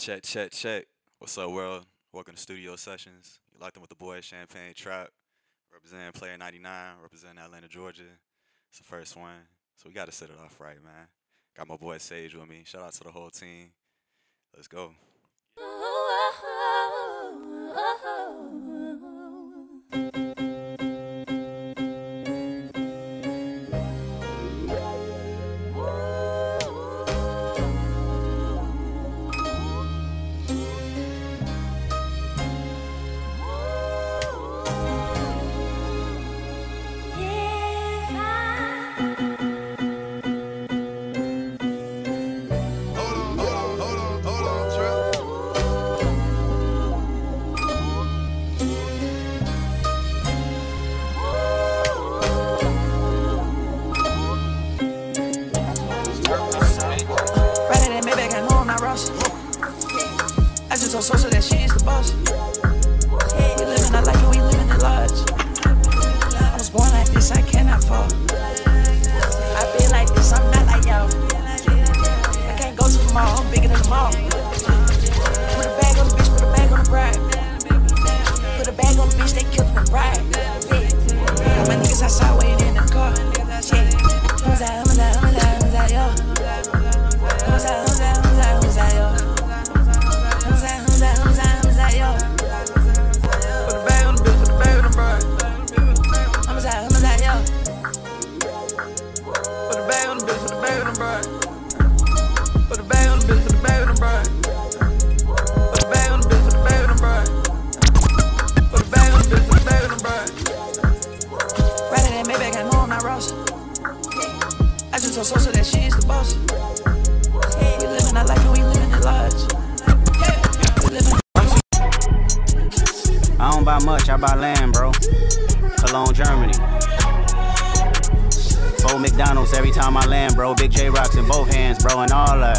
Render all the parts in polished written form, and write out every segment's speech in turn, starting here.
Check, check, check. What's up, world? Welcome to Studio Sessions. You locked in with the boys, Champagne Trap, representing Player 99, representing Atlanta, Georgia. It's the first one, so we got to set it off right, man. Got my boy Sage with me. Shout out to the whole team. Let's go. I just told Sosa that she is the boss. We living our life and we living it large. I was born like this, I cannot fall. I been like this, I'm not like y'all. I can't go to the mall, I'm bigger than the mall. Put a bag on the bitch, put a bag on the bride. Put a bag on the bitch, they killed the bride. Got my niggas outside waiting in the car. Who's that, yo? Who's that, yo? I just told Sosa that she is the boss. We living our life and we living it large. I don't buy much, I buy land, bro. Cologne, Germany. 4 McDonald's every time I land, bro. Big J rocks in both hands, bro, and all that.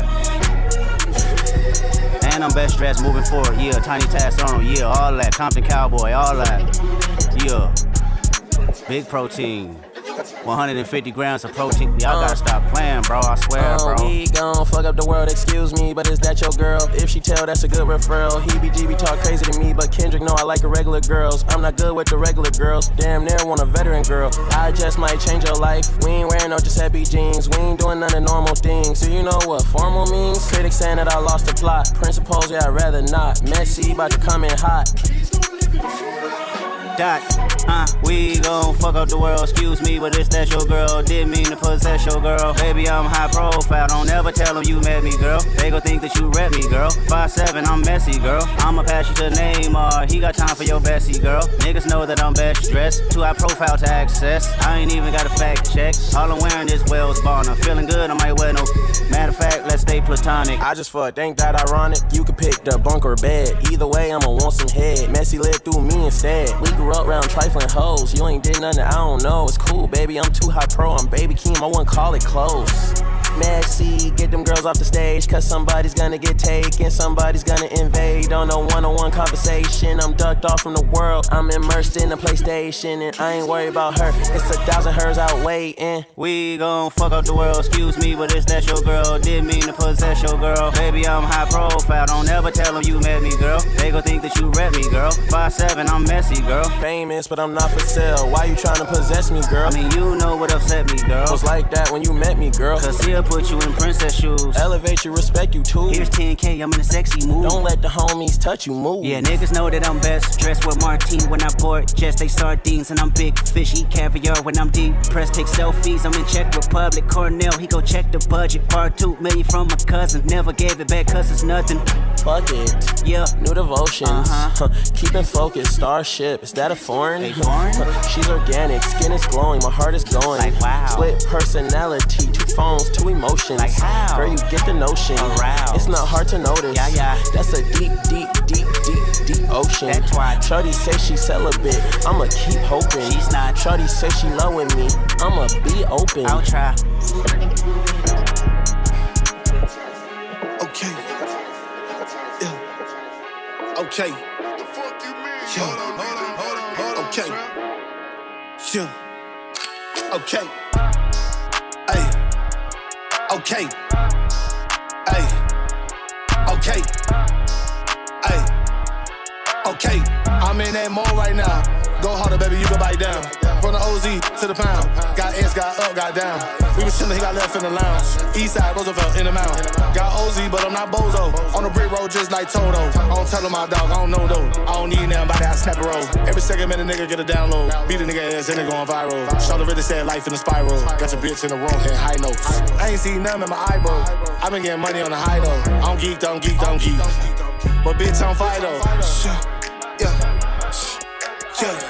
And I'm best dressed moving forward, yeah. Tiny task on, yeah, all that. Compton Cowboy, all that. Yeah. Big protein. 150 grams of protein. Y'all gotta stop playing, bro. I swear, bro. We gon' fuck up the world, excuse me, but is that your girl? If she tell, that's a good referral. He talk crazy to me, but Kendrick know I like the regular girls. I'm not good with the regular girls. Damn near want a veteran girl. I just might change your life. We ain't wearing no Giuseppe jeans. We ain't doing none of normal things. So you know what formal means? Critics saying that I lost the plot. Principles, yeah, I'd rather not. Messy, about to come in hot. We gon' fuck up the world, excuse me, but it's that your girl. Didn't mean to possess your girl. Baby, I'm high profile, don't ever tell them you met me, girl. They gon' think that you rep me, girl. 5'7", I'm messy, girl. I'ma pass you to Neymar, he got time for your bestie, girl. Niggas know that I'm best dressed, too high profile to access. I ain't even got a fact check. All I'm wearing is Wells Bonner. Feeling good, I might wear no. Matter of fact, let's stay platonic. I just fucked, ain't that ironic? You could pick the bunk or bed. Either way, I'ma want some head. Messy lived through me instead. We grew up around trifling hoes. You ain't did nothing, I don't know. It's cool, baby, I'm too high pro. I'm baby Keem, I wouldn't call it close. Messy, get them girls off the stage, cause somebody's gonna get taken, somebody's gonna invade on a one-on-one conversation. I'm ducked off from the world, I'm immersed in the PlayStation, and I ain't worried about her, it's 1,000 hers out waiting. We gon' fuck up the world, excuse me, but it's that your girl. Didn't mean to possess your girl. Baby, I'm high profile, don't ever tell them you met me, girl. They gon' think that you rep me, girl. 5'7", I'm messy, girl. Famous, but I'm not for sale, why you tryna possess me, girl? I mean, you know what upset me, girl. Was like that when you met me, girl. Cause he'll put you in princess shoes. Elevate you, respect you too. Here's 10K, I'm in a sexy mood. Don't let the homies touch you, move. Yeah, niggas know that I'm best dressed with Martine when I board jets. They sardines and I'm big fish, eat caviar when I'm deep pressed. Take selfies, I'm in Czech Republic. Cornell, he go check the budget. Part 2 million from my cousin. Never gave it back cause it's nothing. Fuck it. Yeah. New devotions. Keeping focused. Starship. Is that a foreign? Hey, foreign? She's organic. Skin is glowing. My heart is going. Like, wow. Split personality. 2 phones, 2 emotions. Like how? Girl, you get the notion. Aroused. It's not hard to notice. Yeah. That's a deep ocean. That's why Shorty say she celibate. I'ma keep hoping. She's not. Shorty say she loving me. I'ma be open. I'll try. Okay. Yeah. Okay. The fuck you mean? Yeah. Hold on. Okay. Yeah. Okay. Ay. Okay. Ay. Okay. Okay, I'm in that mall right now. Go harder, baby, you can bite down. From the OZ to the pound. Got S, got up, got down. We was chillin', he got left in the lounge. Eastside, Roosevelt, in the mountain. Got OZ, but I'm not Bozo. On the brick road, just like Toto. I don't tell him my dog, I don't know though. I don't need nobody, I snap a roll. Every second minute, nigga get a download. Beat a nigga ass, and it going viral. Charlotte really said life in the spiral. Got your bitch in the room, hitting high notes. I ain't seen none in my eye, bro. I been getting money on the high though. I'm geeked, I'm geeked, I'm geeked. But bitch, I'm fire though. Yeah. Yeah.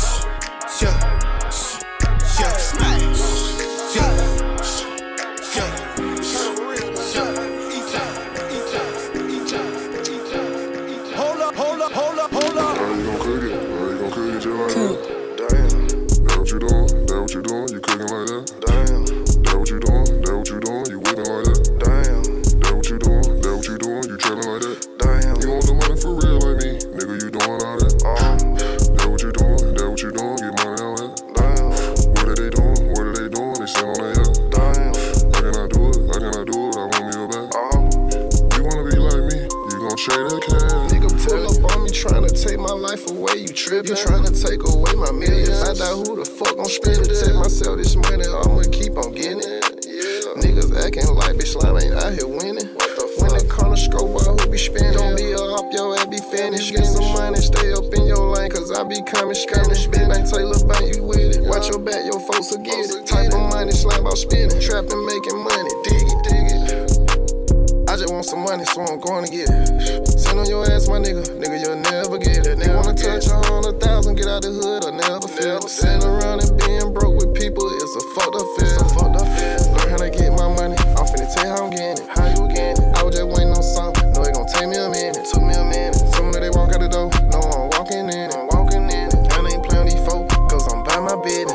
You tryna take away my millions. If I die, who the fuck gon' spend it? Take myself this money, I'ma keep on getting it. Niggas acting like bitch slime ain't out here winning. When they corner scope, who be spinning? Don't be up, your ass be finished. Get some money, stay up in your lane, cause I be coming Spanish. Spin ain't Taylor Bank, you with it. Watch your back, your folks will get it. Type of money, slime about spinning. Trapping, making money, dig it, dig it. I just want some money, so I'm going to get it. Send on your ass, my nigga, you'll never get it. They wanna touch 100,000, get out the hood or never feel it. Sitting around and being broke with people, it's a fucked up feel. Learn how to get my money, I'm finna tell you how I'm getting it. How you getting it? I was just waiting on something, know it gon' take me a minute. Took me a minute. Soon as they walk out the door, know I'm walking in it. I ain't playing these folk, cause I'm by my business.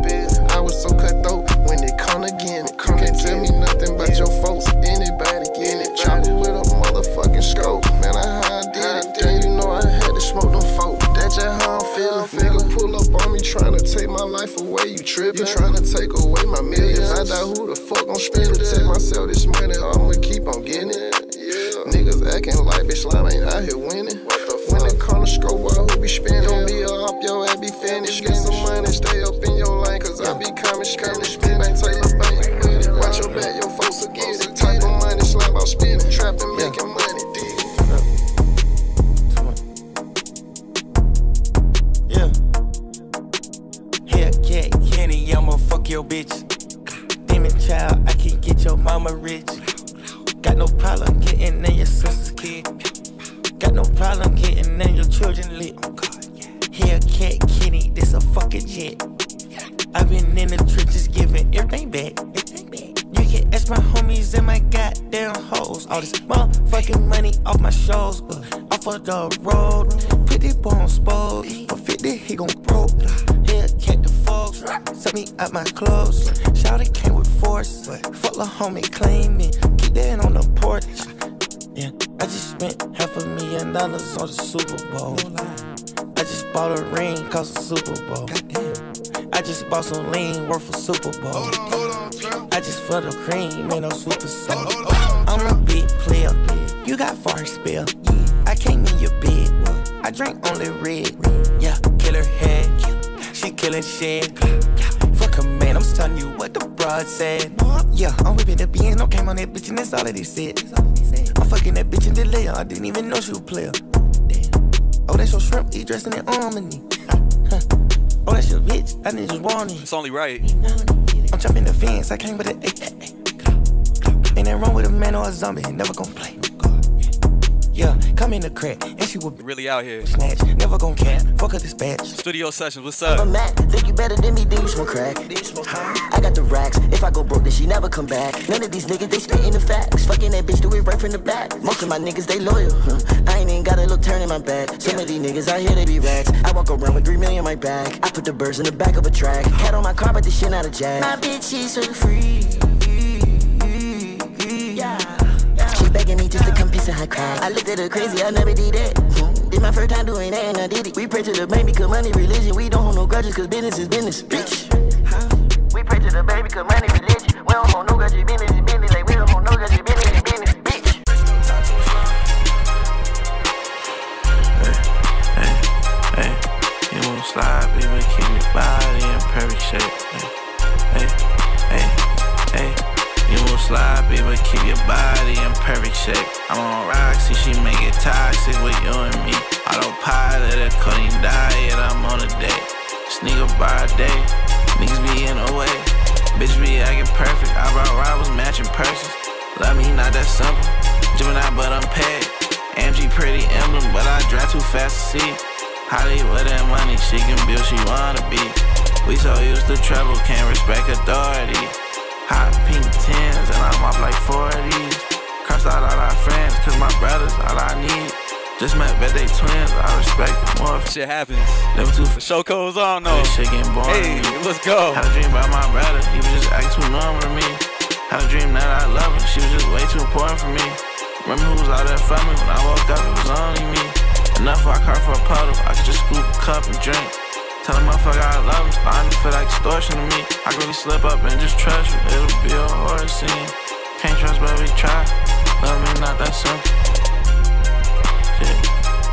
I was so cutthroat when they come again. You can't tell me nothing about your folks, anybody get it. Chopper with a motherfucking scope, man, I did it. Then you know I had to smoke them folk. That's just how I'm feeling. Nigga pull up on me tryna take my life away. You trippin', tryna take away my millions. If I die, who the fuck gon' spend it? Take myself this money, I'ma keep on getting it. Niggas acting like bitch slime ain't out here winning. When they corner scope, who be spinning? Don't be up, your ass be finished. Get some money, stay up in your lane, cause I be coming Spanish. Spin ain't Taylor Bank, you with it. Watch your back, your folks will get it. Type of money, slime about spinning. Trapping, making money, dig it. Kenny, I'ma fuck your bitch. Demon child, I can get your mama rich. Got no problem getting in your sister's kid. Got no problem getting in your children lit. Hellcat Kenny, this a fucking jet. I've been in the trenches giving everything back. You can ask my homies and my goddamn hoes. All this motherfucking money off my shows. Off of the road, put it on spode. For 50, he gon' broke. Hellcat the folks, set me out my clothes. Shouty came with force. Fuck the homie, claim me. Keep that on the porch. Yeah, I just spent $500,000 on the Super Bowl. I just bought a ring, cost a Super Bowl. I just bought some lean, worth a Super Bowl. I just for the cream, ain't no super soul. I'm a big player, you got far spell. I came in your bed, I drank only red. Yeah, killer head, she killing shit. Fuck her man, I'm just telling you what the broad said. Yeah, I'm whipping the beans, no came on that bitch and that's all that they said. I'm fucking that bitch in the layer, I didn't even know she was a player. Oh, that's your shrimp, he dressed in that harmony. Oh, that's your bitch, I didn't just warn you. It's only right. I'm jumping the fence, I came with an 8. Ain't that wrong with a man or a zombie, never gon' play. Yeah, come in the crack, and she will Really out here. snatch, never gon' cap, fuck her dispatch. Studio sessions, what's I'm up? mad, think you better than me, then you smoke crack. I got the racks, if I go broke, then she never come back. None of these niggas, they spittin' the facts. Fucking that bitch, do it right from the back. Most of my niggas, they loyal. I ain't even gotta look turning my back. Some of these niggas out here, they be racks. I walk around with 3 million in my bag. I put the birds in the back of a track. Cat on my car, but this shit not a jag. My bitch is so free. She begging me just to come piece of her crack. I looked at her crazy, I never did that. This my first time doing that and I did it. We pray to the baby, cause money religion. We don't hold no grudges, cause business is business, bitch. We pray to the baby, cause money religion. We don't hold no grudges, business is business. Like we don't hold no grudges, business is business, bitch. keep your body in perfect shape. Hey, hey, hey. You won't slide, baby, keep your body in perfect shape. I'm on Roxy, she make it toxic with you and me. Autopilot, a cutting diet, I'm on a date. Sneaker by day, niggas be in the way. Bitch be acting perfect, I brought rivals matching purses. Love me, not that simple. Gemini, but I'm paid. AMG pretty emblem, but I drive too fast to see. Hollywood and money, she can build, she wanna be. We so used to trouble, can't respect authority. Hot pink 10s, and I'm off like 4 of these. Crossed out all our friends, cause my brothers, all I need. Just met birthday twins, I respect them more. Shit happens. Level 2 The show goes on, though. This shit getting boring. Hey, let's go. Had a dream about my brother, he was just acting too normal to me. Had a dream that I love her, she was just way too important for me. Remember who was out there for me? When I woke up, it was only me. Enough I caught for a puddle, I could just scoop a cup and drink. Tell a motherfucker I love him, starting to feel like extortion to me. I can really slip up and just trust you, it'll be a horror scene. Can't trust but we try, love me not that simple. Shit.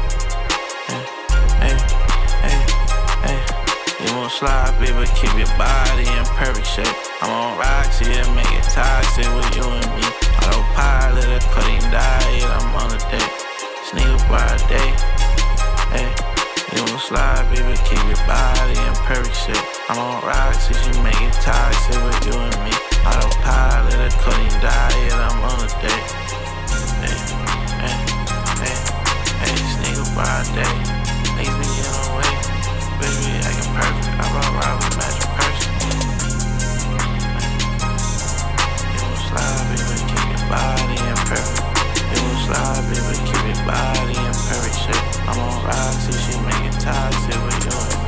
Hey, hey, hey. You won't slide, baby, keep your body in perfect shape. I'm on Roxy, and make it toxic with you and me. Autopilot, a cutting diet, I'm on a date. Sneaker by day, hey. You won't slide, baby, keep your body in perfect shape. I'm on Roxy, she make it toxic with you and me. Autopilot, a cutting diet, I'm on a date. Hey, hey, hey, hey, sneaker by day. Niggas be in the way, baby, acting perfect. I brought Robert matching person. You won't slide, baby, keep your body in perfect. You won't slide, baby, keep your body in perfect shape. I'm on Roxy, she make it toxic with you and me.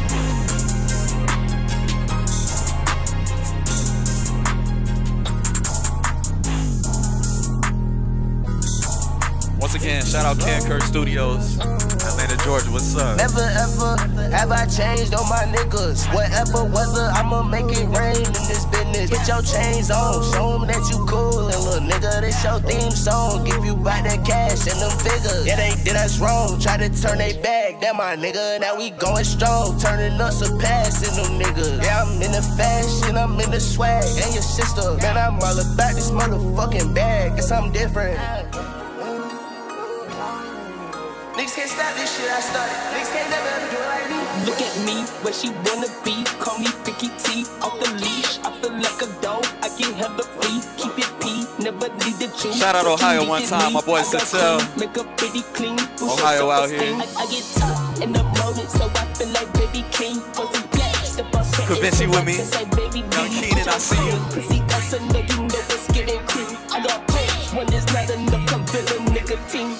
Once again, shout out Cam Kirk Studios, Atlanta, Georgia. What's up? Never ever have I changed on my niggas. Whatever weather, I'ma make it rain in this business. Put your chains on, show them that you cool. And little nigga, this your theme song. Give you back that cash and them figures. Yeah, they did us wrong. Try to turn they back. That my nigga, now we going strong. Turning us surpassing them niggas. Yeah, I'm in the fashion, I'm in the swag. And your sister, man, I'm all about this motherfucking bag. Guess I'm different. Niggas can't stop this shit I started. Niggas can't never ever do it like me. Look at me, where she wanna be. Call me Vicky T, off the leash. I feel like a dog, I get hella free. Keep it P, never need the juice. Shout out Ohio one time, my boy Sattel. Make a pretty clean. Ohio out here. I get tough in the moment, so I feel like baby king. For some flex, the boss. Convince with me. Young Keenan, I see you. See us and know you know it's getting cream. I got codes when there's not enough, I'm feeling nicotine.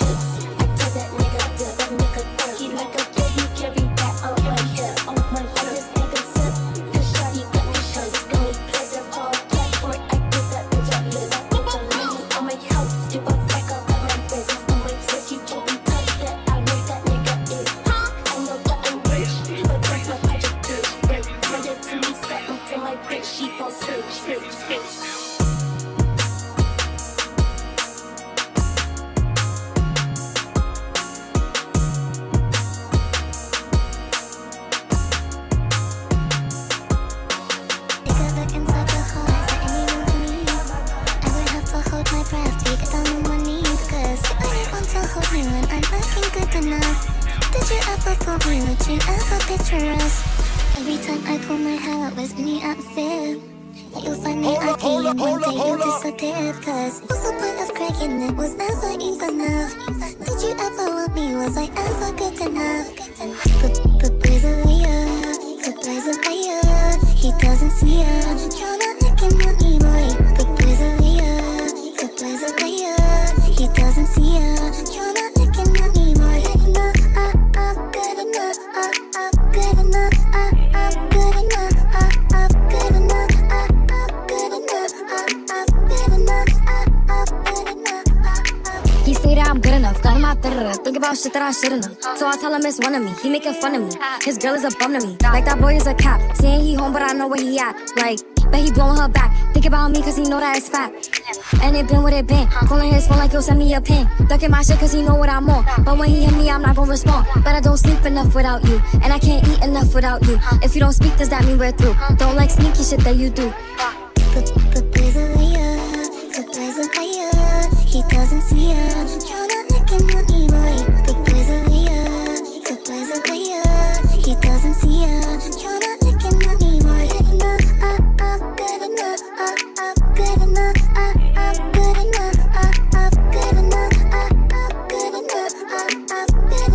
Every time I pull my hair out, was any outfit. You'll find me at one day you'll disappear. Cause what's the point of cracking it was never enough. Did you ever want me, was I ever good enough? But boys are weird, but boys are weird. He doesn't see us, you're not looking at me, boy. But boys are weird, but boys are weird. He doesn't see us, you're not looking at me, boy. Good enough, I'm good enough, I'm good enough, I'm good enough, I'm good enough, I'm good enough, I'm good enough. He say that I'm good enough, got him out there, think about shit that I shouldn't have. So I tell him it's one of me, he making fun of me. His girl is a bum to me, like that boy is a cop. Saying he home but I know where he at. Like, Bet he blowing her back. Think about me cause he know that it's fat. And it been what it been. Calling his phone like yo, send me a pin. Ducking my shit cause he know what I'm on. But when he hit me, I'm not gonna respond. But I don't sleep enough without you. And I can't eat enough without you. If you don't speak, does that mean we're through? Don't like sneaky shit that you do. Good boys are liar. Good boys are liar. He doesn't see us. You're not looking at me, boy. Good boys are liar. Good boys are liar. He doesn't see us. You're not looking at me, boy. Good enough, good enough, good enough, good enough, good enough, good enough, good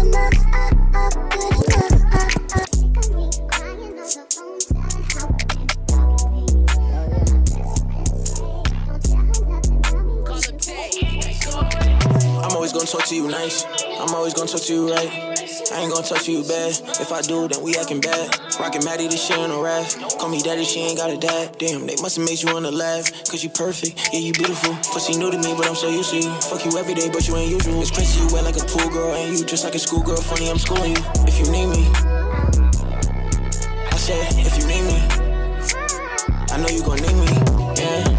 I'm always gonna talk to you nice. I'm always gonna talk to you right. I ain't gonna talk to you bad. If I do, then we acting bad. Rockin' Maddie, this shit on a rap. Call me daddy, she ain't got a dad. Damn, they must've made you wanna laugh. Cause you perfect, yeah, you beautiful. Pussy new to me, but I'm so used to you. Fuck you every day, but you ain't usual. It's crazy, you wet like a pool girl. And you just like a schoolgirl. Funny, I'm schooling you. If you need me, I said, if you need me, I know you gon' need me, yeah.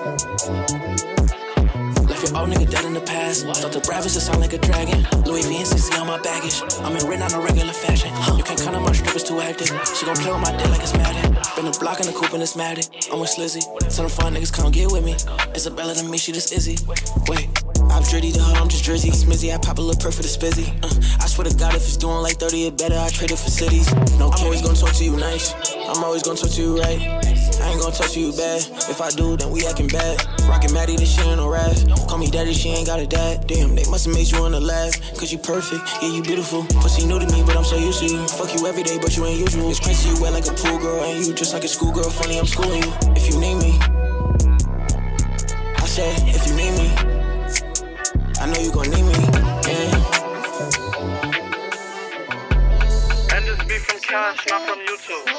Your old nigga dead in the past. Thought the Bravis to sound like a dragon. Louis V and 60 on my baggage. I'm in written on a regular fashion. You can't count on my strippers too active. She gon' play with my dick like it's Madden. Been a block in the coupe and it's Madden. I'm with Slizzy. Tell them fun niggas come get with me. Isabella to me, she just Izzy. Wait, I'm Dritty to her, I'm just Drizzy. Smizzy, I pop a little perk for the spizzy. I swear to God, if it's doing like 30 or better, I trade it for cities. No, I'm always gonna talk to you nice. I'm always gonna talk to you right. I ain't gonna talk to you bad. If I do, then we acting bad. Rockin' Maddie, this shit ain't no rap. Call me daddy, she ain't got a dad. Damn, they must've made you wanna laugh. Cause you perfect, yeah, you beautiful. Pussy new to me, but I'm so used to you. Fuck you every day, but you ain't usual. It's crazy, you wet like a pool girl. And you just like a schoolgirl. Funny, I'm schooling you. If you need me, I said, if you need me, I know you gon' need me, yeah. And this beat from Cash, not from YouTube.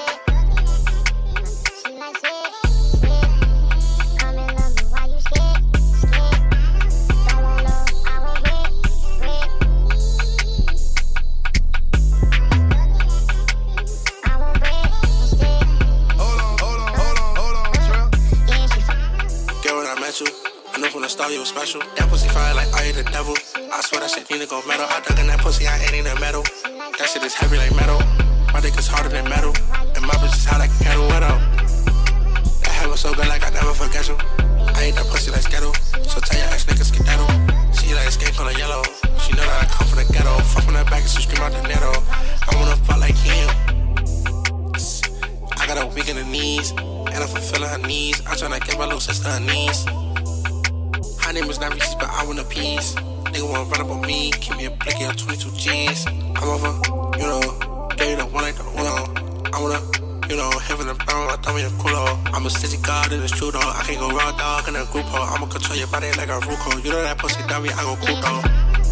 You was special. That pussy fire like I the devil. I swear that shit need to go metal. I dug in that pussy, I ain't in the metal. That shit is heavy like metal. My dick is harder than metal. And my bitch is hot like a kettle wet out. That head was so good like I never forget you. I ain't that pussy like Skittle. So tell your ex niggas skedaddle. She like escape on the yellow. She know that I come from the ghetto. Fuck on her back and she scream out the netto. I wanna fuck like him. I got her weak in the knees. And I'm fulfilling her needs. I'm tryna give my little sister her knees. My name is not Reese's, but I want a piece. Nigga wanna run up on me, keep me a blicky on 22 G's. I'm over, you know, get you the one like the uno. I wanna, you know, heaven and brown, I thought me a culo. I'm a city god and it's true though. I can't go raw dog in a group ho. I'ma control your body like a Ruko. You know that pussy dummy, I go cool though.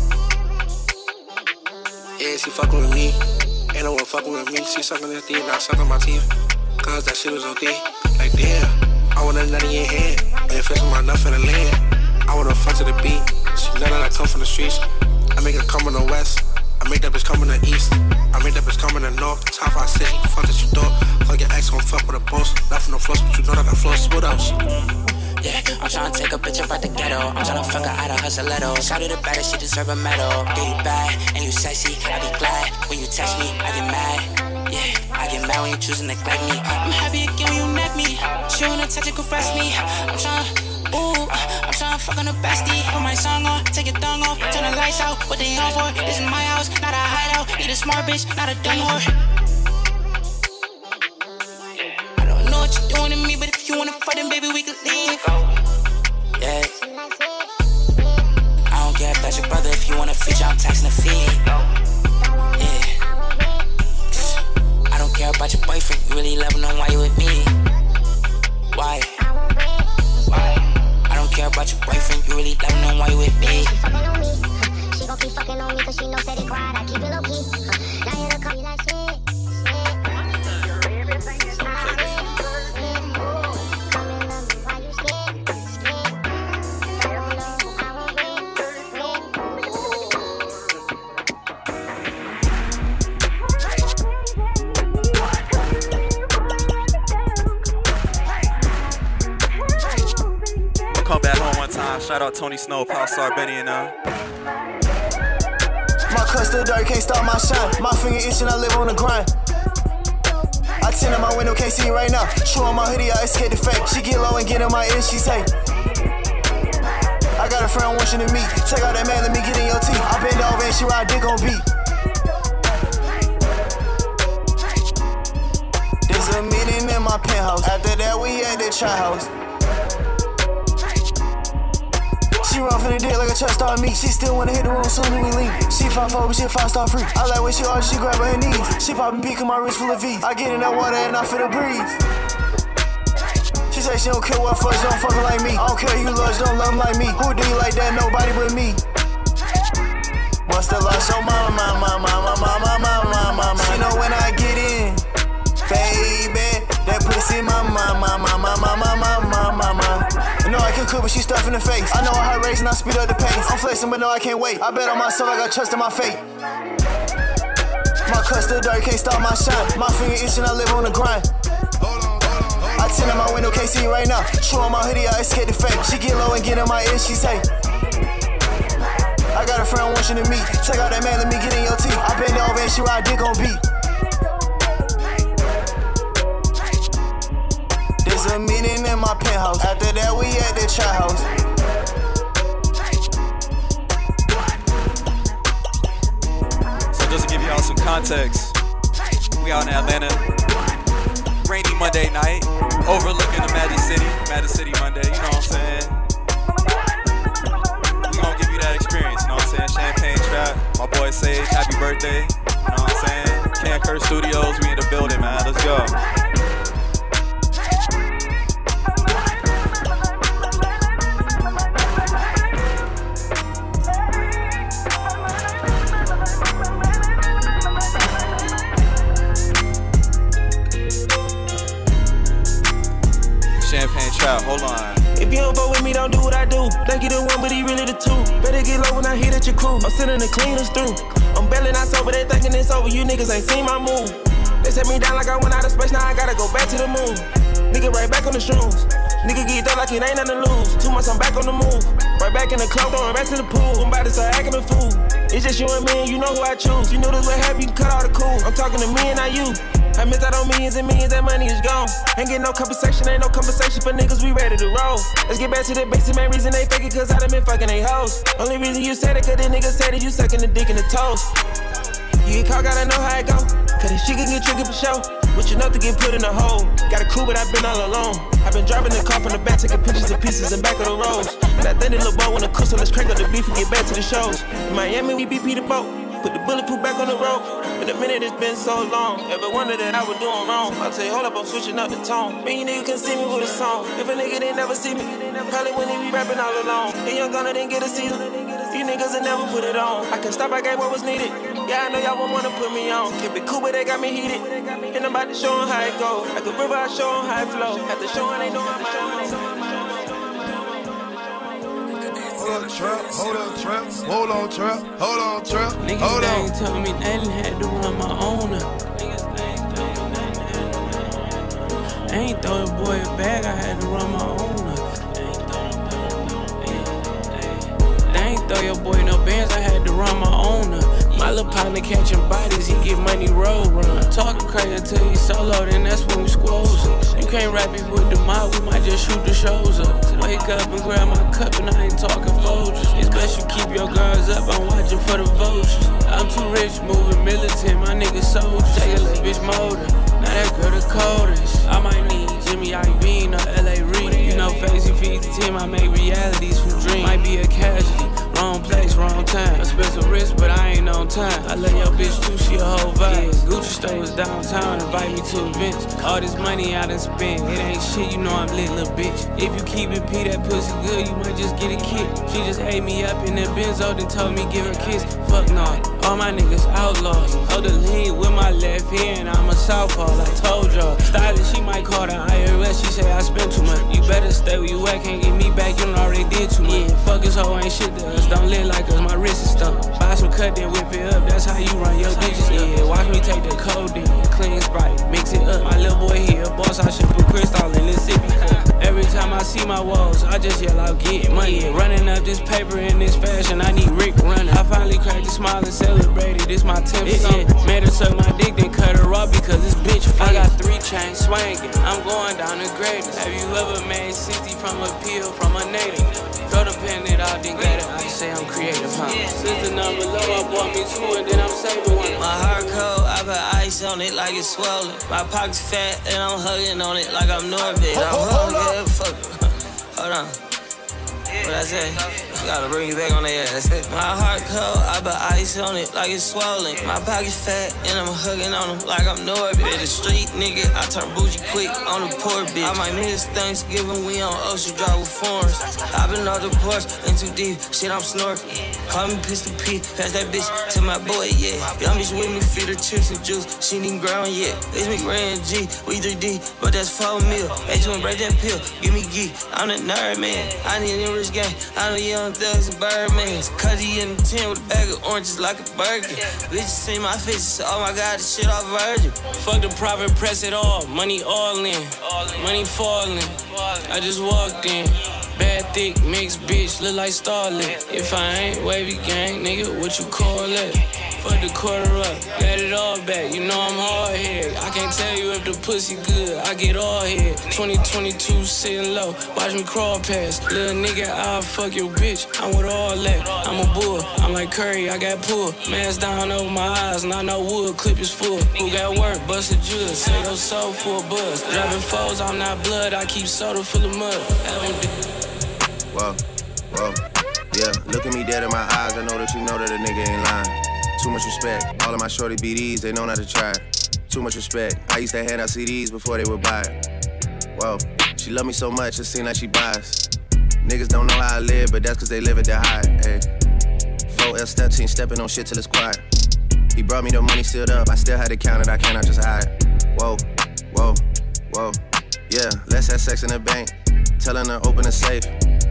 Yeah, she fucking with me. Ain't no one fucking with me. She sucking this D and I sucking my teeth. Cause that shit was OD. Like damn, I want a nut in your head. And if it's my nut for the land. I wanna fuck to the beat. She know that I come from the streets. I make her come in the west. I make that bitch come in the east. I make that bitch come in the north. Top 5 city. Fuck that you thought. Fuck your ex, gon' fuck with a boss. Not from the floss, but you know that I floss. What else? Yeah, I'm tryna take a bitch up out the ghetto. I'm tryna fuck her out of her stiletto. Shout her the baddest, she deserve a medal. Get you bad and you sexy. I be glad when you text me. I get mad. Yeah, I get mad when you choose to neglect me. I'm happy again when you neck me. She wanna touch and caress me. I'm tryna fuck on the bestie. Put my song on, take your thong off, turn the lights out. What they on for? This is my house, not a hideout. Need a smart bitch, not a dumb whore. I don't know what you're doing to me, but if you wanna fuck, then baby we can leave. Yeah. I don't care if that's your brother. If you wanna feature, I'm taxing the fee. Yeah. I don't care about your boyfriend. You really love him, know why you with me. Why? I don't care about your boyfriend, you really let me know why you with me. She fucking on me, she gon' keep fucking on me cause she knows that it quiet, I keep it low key. Now you don't call me like shit. Shout out Tony Snow, Pop Star Benny and My cuss still dirty, can't stop my shine. My finger itching, I live on the grind. I tint in my window, can't see it right now. Show on my hoodie, I escape the fake. She get low and get in my ear, she say, I got a friend wishing to meet. Check out that man, let me get in your teeth. I bend over and she ride dick on beat. There's a meeting in my penthouse. After that, we at the trap house. She run for the dick like a truck star meat. She still wanna hit the room soon as we leave. She 5'4", but she a 5-star freak. I like when she arch, she grab her knees. She poppin' beak in my wrist full of V. I get in that water and I feel the breeze. She say she don't care what fucks, don't fuckin' like me. I don't care you love, don't love 'em like me. Who do you like that? Nobody but me. But still I show mama. She know when I get in, baby. That pussy mama. I know I can cook, but she stuff in the face. I know I high race and I speed up the pace. I'm flexing, but no, I can't wait. I bet on myself, I got trust in my fate. My cuss still dirty, can't stop my shine. My finger itching, I live on the grind. I tint in my window, can't see it right now. Show on my hoodie, I escape the fake. She get low and get in my ear, she say, I got a friend wishing to meet. Check out that man, let me get in your teeth. I bend over and she ride dick on beat. There's a meeting in my penthouse. After that, we at the trap house. So just to give y'all some context, we out in Atlanta. Rainy Monday night, overlooking the Magic City Monday, you know what I'm saying? We gonna give you that experience, you know what I'm saying? Champagne Trap, my boy Sage, happy birthday, you know what I'm saying? Cam Kirk Studios, we in the building, man, let's go. Champagne Trap, hold on. If you don't vote with me, don't do what I do. Think you the one, but he really the two. Better get low when I hit at your crew. I'm sending the cleaners through. I'm barely not sober, they thinking it's over. You niggas ain't seen my move. They set me down like I went out of space, now I gotta go back to the moon. Nigga right back on the shrooms. Nigga get up like it ain't nothing to lose. 2 months, I'm back on the move. Right back in the club, going back to the pool. I'm about to start acting a fool. It's just you and me, and you know who I choose. You know this what happen, you can cut all the cool. I'm talking to me and not you. I missed out on millions and millions, that money is gone. Ain't getting no compensation, ain't no compensation for niggas, we ready to roll. Let's get back to the basic, main reason they fake it, cause I done been fucking they hoes. Only reason you said it, cause the niggas said it, you sucking the dick in the toes. You get caught, gotta know how it go, cause this shit can get tricky for sure. But you know to get put in a hole. Got a crew, but I've been all alone. I've been driving the car from the back, taking pictures of pieces in back of the roads. And I think the little boy wanna cook, so let's crank up the beef and get back to the shows. In Miami, we BP the boat. Put the bulletproof back on the road. In a minute, it's been so long. Ever wonder that I was doing wrong? I'll tell you, hold up, I'm switching up the tone. Me, you nigga can see me with a song. If a nigga didn't never see me, probably wouldn't be rapping all alone. The young gunner didn't get a season. You niggas will never put it on. I can stop, I gave what was needed. Yeah, I know y'all won't wanna put me on. Keep it cool, but they got me heated. And I'm about to show them how it go. Like a river, I show them how it flow. After showing, they know I'm Hold on, trap, hold on, trap, hold on, trap, hold on, trap, niggas hold on. ain't telling me nothing, had to run my own up. I ain't throw the boy a bag, I had to run my own up. They ain't throw your boy no bands, I had to run my own up. My little partner catching bodies, he get money road run. Talking crazy until he solo, then that's when we squoze up. You can't rap it with the mob, we might just shoot the shows up. Wake up and grab my cup and I ain't talking Folgers. It's best you keep your guards up, I'm watching for the vultures. I'm too rich, moving militant, my niggas soldiers. Take a little bitch motor, now that girl the coldest. I might need Jimmy Iovine or LA Reid. You know Facey feeds the team, I make realities from dreams. Might be a casualty. Wrong place, wrong time. I spent some risk, but I ain't on time. I love your bitch too, she a whole vibe. Yeah, Gucci store is downtown, invite me to events. All this money I done spent, it ain't shit, you know I'm lit, little bitch. If you keep it P, that pussy good, you might just get a kick. She just ate me up in the Benzo, then told me give her a kiss. Fuck nah, all my niggas outlaws. Hold the lean with my left hand, I'm a southpaw, I told y'all. Stylist, she might call the IRS, she say I spent too much. You better stay where you at, can't get me back, you done already did too much. Yeah, fuck this hoe ain't shit to us. Don't live like us, my wrist is stuck. Buy some cut, then whip it up, that's how you run your digits. Yeah, watch me take the codeine, clean Sprite, mix it up. My little boy here, boss, I should put Crystal in this sippy cup. Every time time I see my woes, I just yell out get money. Running up this paper in this fashion, I need Rick running. I finally cracked a smile and celebrated, this my 10%. Made her suck my dick, then cut her off because this bitch I got 3 chains swinging, I'm going down the greatest. Have you ever made 60 from a peel from a native? Throw the pen it out, then get it. I say I'm creative, huh? Since the number low, I bought me 2 and then I'm saving one. My heart cold, I put ice on it like it's swollen. My pocket's fat and I'm hugging on it like I'm Norbit. I'm hungry, fuck it. Hold on. What I say? You gotta bring you back on the ass. My heart cold, I put ice on it like it's swollen. My pocket's fat and I'm hugging on them like I'm Norbit. The street nigga, I turn bougie quick on the poor bitch. I might miss Thanksgiving, we on Ocean Drive with foreigners. I been off the porch and too deep, shit I'm snorkeling. Call me Pistol P, pass that bitch to my boy, yeah. Young bitch with me, feed her chips and juice, she ain't even ground yet. It's me, Ray and G, we 3D, but that's 4 mil. H1 break that pill, give me geek, I'm the nerd man. I need a rich gang, I know young thugs and birdmans. Cuddy in the 10 with a bag of oranges like a burger. Bitches see my face, oh my god, this shit all virgin. Fuck the private press at all, money all in, money falling. I just walked in. Bad, thick, mixed bitch, look like Starlet. If I ain't wavy gang, nigga, what you call that? Fuck the quarter up, got it all back, you know I'm hard head. I can't tell you if the pussy good, I get all head. 2022 sitting low, watch me crawl past. Little nigga, I'll fuck your bitch, I'm with all that. I'm a bull, I'm like Curry, I got pull. Mask down over my eyes, and I know wood, clip is full. Who got work, bust a judge, say your soul for a buzz. Driving foes, I'm not blood, I keep soda full of mud. Whoa, whoa, yeah, look at me dead in my eyes, I know that you know that a nigga ain't lying. Too much respect, all of my shorty BDs, they know not to try. Too much respect, I used to hand out CDs before they would buy it. Whoa, she love me so much, it seem like she buys. Niggas don't know how I live, but that's cause they live at the high, ayy. 4L step team stepping on shit till it's quiet. He brought me the money sealed up, I still had to count it, I cannot just hide. Whoa, whoa, whoa, yeah, let's have sex in the bank. Telling her open the safe.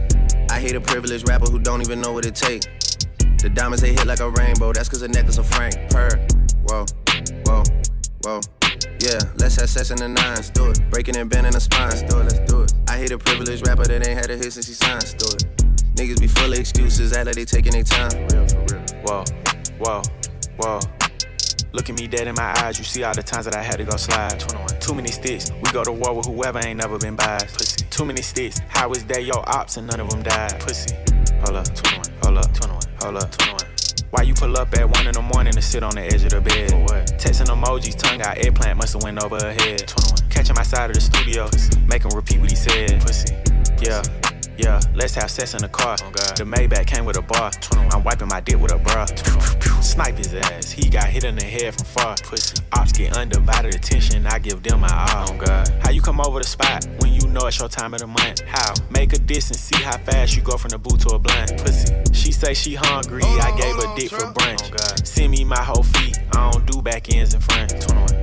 I hate a privileged rapper who don't even know what it takes. The diamonds they hit like a rainbow, that's cause the necklace of Frank. Purr. Whoa, whoa, whoa. Yeah, let's have sex in the 9s. Let's do it. Breaking and bending the spine. Let's do it, let's do it. I hate a privileged rapper that ain't had a hit since he signed. Let's do it. Niggas be full of excuses, act like they taking their time. Real for real. Whoa, whoa, whoa. Look at me dead in my eyes, you see all the times that I had to go slide. 21. Too many sticks, we go to war with whoever ain't never been biased. Pussy. Too many sticks, how is that your ops and none of them died? Pussy. Hold up, 21, hold up, 21, hold up, 21. Why you pull up at 1 in the morning to sit on the edge of the bed? For what? Texting emojis, tongue out, eggplant must've went over her head. 21. Catch him outside of the studio, pussy. Make him repeat what he said. Pussy. Yeah. Yeah, let's have sex in the car. Oh God. The Maybach came with a bar. 21. I'm wiping my dick with a bra. 21. Snipe his ass, he got hit in the head from far. Pussy. Ops get undivided attention, I give them my all. Oh God. How you come over the spot when you know it's your time of the month? How? Make a distance, see how fast you go from the boot to a blunt. Pussy. She say she hungry, I gave her dick for brunch. Oh God. Send me my whole feet, I don't do back ends in front. 21.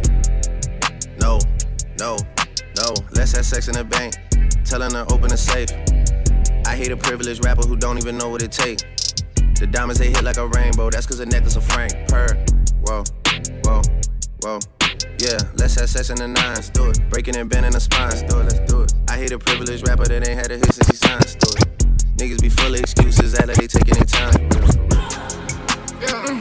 No, no, no, let's have sex in the bank. Telling her open the safe. I hate a privileged rapper who don't even know what it takes. The diamonds they hit like a rainbow, that's cause the necklace of Frank. Purr. Whoa, whoa, whoa. Yeah, let's have sex in the 9s. Let's do it. Breaking and bending the spine. Let's do it, let's do it. I hate a privileged rapper that ain't had a hit since he signed. Let's do it. Niggas be full of excuses, act like they taking their time. Yeah,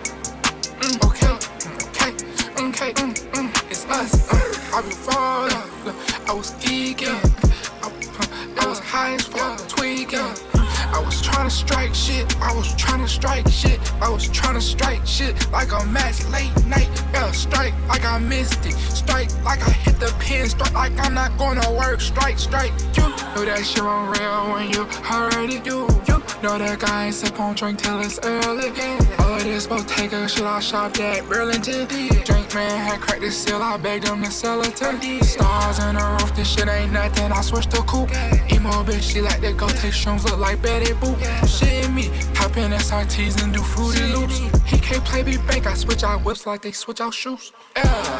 okay, it's us. I be falling, I was geeking. I was high as fuck, tweaking. I was tryna strike shit, I was tryna strike shit. I was tryna strike shit like a match late night. Yeah, strike like I missed it. Strike like I hit the pin. Strike like I'm not gonna work. Strike, strike. You know that shit won't real when you already do. You know that guy ain't sip on drink till it's early. All of this Bottega shit I shopped at Burlington. Drink man had cracked the seal, I begged him to sell it to. Stars in the roof, this shit ain't nothing, I switched to coupe. Emo bitch, she like to go take shrooms, look like Betty Boop. Shit in me, hop in SRTs and do Fruity Loops. He can't play me bank, I switch out whips like they switch out shoes. Yeah,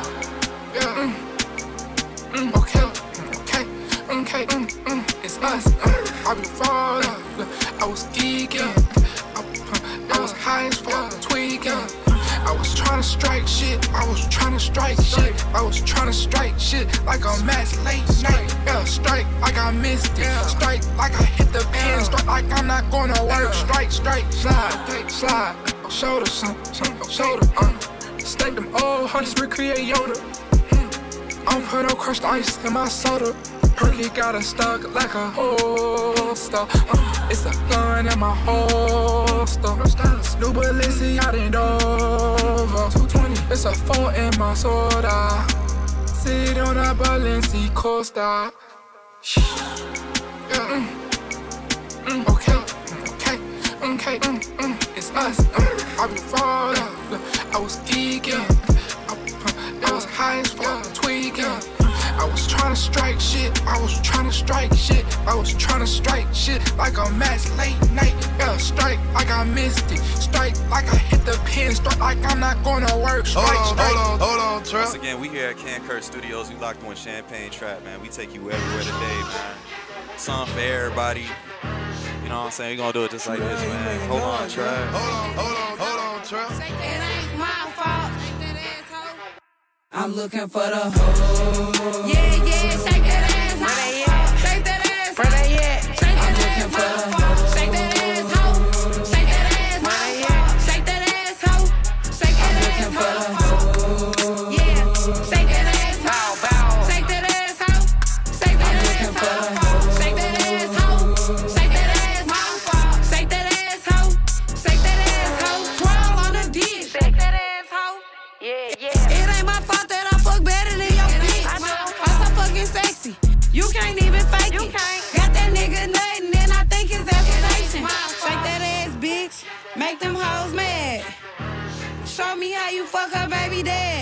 okay, it's us. I be falling, I was geeking. I was high as fuck, tweaking. I was tryna strike shit. I was tryna strike shit. I was tryna strike shit like a match late night. Yeah, strike like I missed it. Strike like I hit the pin. Strike like I'm not gonna work. Strike, strike, slide, slide. Shoulder, shoulder. Stack them all hundreds, recreate Yoda. I'm put on crushed ice in my soda. Perky got a stuck like a holster. It's a gun in my holster. New Balenciaga Dover. 220. It's a 4 in my soda. Sit on a Balenciaga Costa. Yeah. Okay. It's us. I be falling. I was geeking. I was high as fuck, tweaking. I was tryna strike shit. I was tryna strike shit. I was tryna strike shit like a match late night. Yeah, strike like I missed it. Strike like I hit the pin. Strike like I'm not gonna work. Strike, Hold on, Trap. Once again, we here at Cam Kirk Studios. We locked on Champagne Trap, man. We take you everywhere today, man. Song for everybody. You know what I'm saying? We gonna do it just like this, man. Hold on, Trap. Hold on, Trap. It ain't my fault. I'm looking for the hoe. Yeah, shake that ass. Where they at? Shake that ass. Where they at? Shake that ass. For the hoe. Shake that ass, hoe. Shake that ass. Where they at? Shake that ass, hoe. Shake that ass, for the hoe. Yeah, shake that ass, hoe. Shake that ass, hoe. Shake that ass, hoe. Shake that ass, hoe. Shake that ass, hoe. Shake that ass, hoe. Shake that ass, hoe. Twirl on the dick. Shake that ass, hoe. Yeah. It ain't my fault that I fuck better than your bitch. I'm so fucking sexy. You can't even fake it. Got that nigga nuttin' and I think it's affirmation. Shake that ass, bitch. Make them hoes mad. Show me how you fuck her baby dad.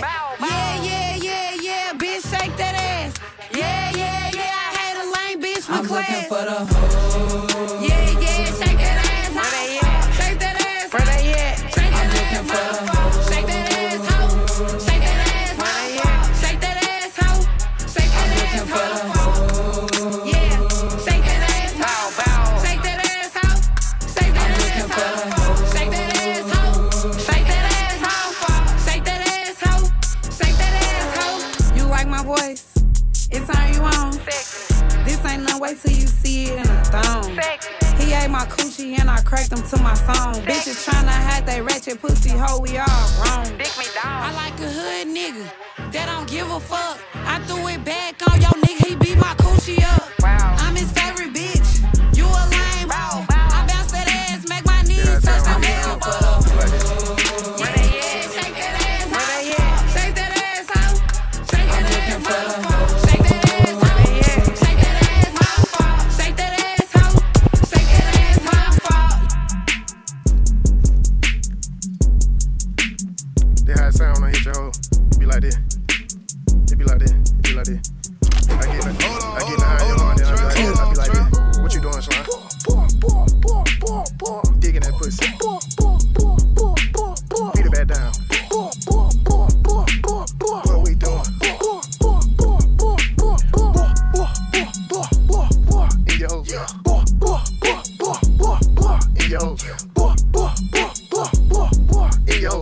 Yeah. Bitch, shake that ass. Yeah. I hate a lame bitch with class. I'm looking for the hoe. Yeah. Shake that ass. Where they at? Shake that ass. Where they at? I'm looking for the hoe. Shake that ass, hoe. Shake that ass, hoe. Shake that ass, hoe. Shake that ass, hoe. Yeah, shake that ass, hoe. Shake that ass, hoe. Shake that ass, hoe. Shake that ass, hoe. Shake that ass, hoe. Shake that ass, hoe. Shake that ass, hoe. You like my voice? It turn you on. This ain't no way till you see it in a thong. He ate my coochie and I cracked him to my song. Bitches tryna hide they ratchet pussy hoe, we all wrong. I like a hood nigga that don't give a fuck. I threw it back on your nigga, he beat my coochie up. I'm his favorite bitch, you a lame hoe. I bounce that ass, make my knees touch them elbows. Where they at? Shake that ass, where they at? Shake that ass, hoe. Shake that ass, hoe. Shake that ass, hoe. Shake that ass, hoe. Shake that ass, hoe. Shake that ass, hoe. That how it sound when I hit your hoe. It be like this. It be like this. It be like this. I get behind your hoe and then I be like this. What you doing, Slime? Digging that pussy. Beat it back down. What we doing? In your hoe. In your hoe. In your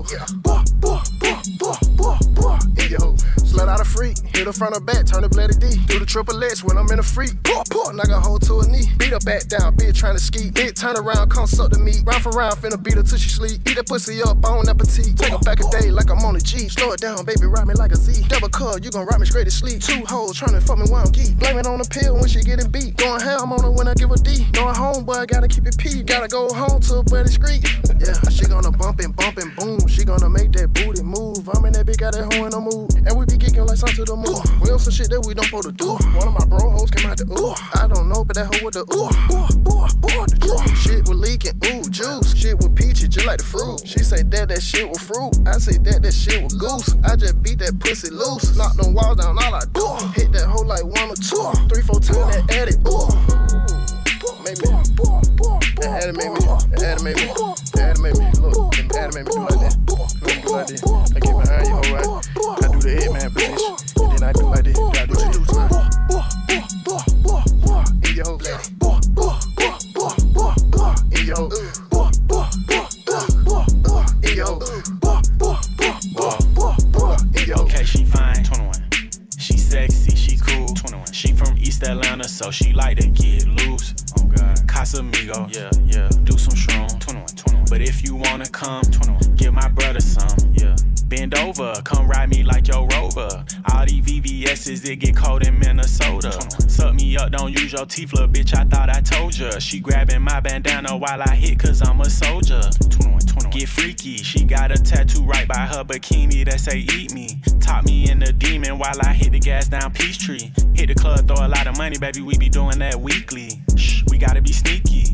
hoe. Slut out a freak, hit her front or back, turn the bloody D. Do the triple X when I'm in a freak. Knock a hoe to a knee. Beat her back down, bitch tryna ski. Bitch turn around, come suck the meat. Round for round, finna beat her till she sleep. Eat that pussy up, bon appetit. Take her back a day like I'm on a G. Slow it down, baby, ride me like a Z. Double cut, you gon' ride me straight to sleep. Two hoes tryna fuck me while I'm geek. Blame it on the pill when she getting beat. Going ham on her when I give her D. Going home, boy, I gotta keep it P. Gotta go home to a buddy street. Yeah, she gonna bump and boom. She gonna make that booty move. I'm in that big got that hoe in the mood. And we be kicking like something to the moon. We on some shit that we don't supposed to do. One of my bro hoes came out the ooh. I don't know, but that hoe with the ooh. Shit was leaking, ooh, juice. Shit was peachy, just like the fruit. She say that shit was fruit. I say that shit was goose. I just beat that pussy loose. Knock them walls down, all I do. Hit that hoe like 1 or 2. 3, 4 times that addict. Make me. That addict made me. That addict made me. That addict made me. Look, that addict made me do like that. Do like this. I get behind you, hoe, right? I do the headman position. And then I do like this. I do what you do, son. In your hoe, lady. In your hoe. In your hoe. like to get loose. Oh God. Casamigo, yeah. Do some shroom. 21. But if you wanna come, 21. Give my brother some, yeah. Bend over, come ride me like your Rover. All these VVS's, it get cold in Minnesota. 21. Suck me up, don't use your teeth, little bitch, I thought I told ya. She grabbing my bandana while I hit, cause I'm a soldier. 21. Get freaky, she got a tattoo right by her bikini that say eat me. Taught me in the demon while I hit the gas down Peachtree. Hit the club, throw a lot of money, baby, we be doing that weekly. Shh, we gotta be sneaky.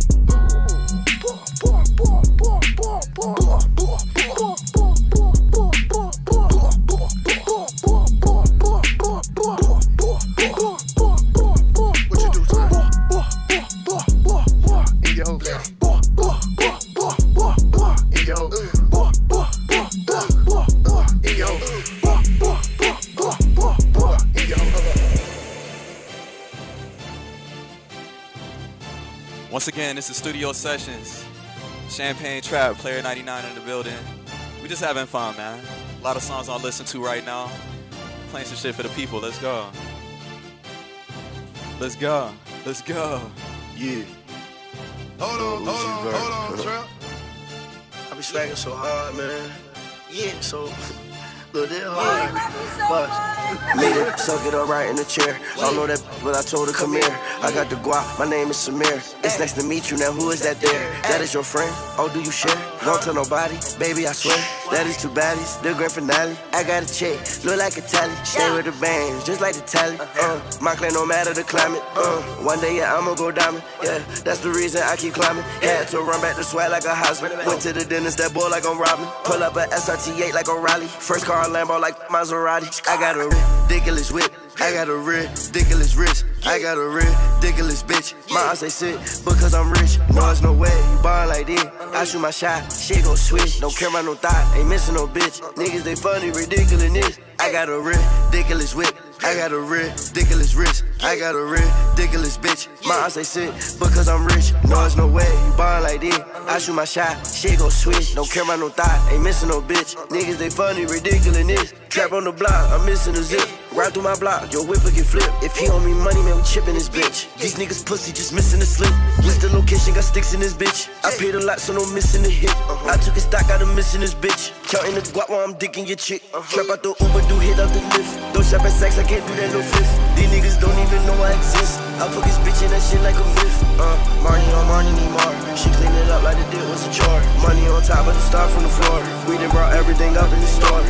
Once again, this is Studio Sessions. Champagne Trap, Player 99 in the building. We just having fun, man. A lot of songs I'll listen to right now. Playing some shit for the people. Let's go. Let's go. Let's go. Yeah. Hold on, Trap. I be slacking so hard, man. Yeah, so look that hard. But made it, suck it up right in the chair. I don't know that, but I told her come here. I got the guap, my name is Samir. It's nice to meet you, now who is that there? That is your friend? Oh, do you share? Don't tell nobody, baby, I swear. That is two baddies, the grand finale. I got a check, look like a tally. Stay with the bands, just like the tally. My clan no matter the climate. One day, yeah, I'ma go diamond. Yeah, that's the reason I keep climbing. Had to run back the swag like a husband. Went to the dentist, that boy like I'm robbing. Pull up a SRT8 like a Raleigh. First car Lambo like Maserati. I got a ridiculous whip. I got a ridiculous wrist. I got a ridiculous bitch. My eyes say sit because I'm rich. No, there's no way you ballin' like this. I shoot my shot, shit gon' switch. Don't care about no thought, ain't missing no bitch. Niggas they funny, ridiculous. I got a ridiculous whip. I got a ridiculous wrist. I got a ridiculous bitch. My eyes say sit because I'm rich. No, there's no way you ballin' like this. I shoot my shot, shit gon' switch. Don't care about no thought, ain't missing no bitch. Niggas they funny, ridiculous. Trap on the block, I'm missing a zip. Ride through my block, your whipper can flip. If he owe me money, man, we chippin' this bitch. These niggas pussy just missing the slip. What's the location? Got sticks in this bitch. I paid a lot, so no missing the hit. I took a stock, got a missing this bitch. Counting the guap while I'm digging your chick. Trap out the Uber, do hit out the lift. Don't shop at sex, I can't do that no fifth. These niggas don't even know I exist. I fuck this bitch in that shit like a myth. Marnie on Marnie need more. She clean it up like the dick was a chore. Money on top of the star from the floor. We done brought everything up in the store.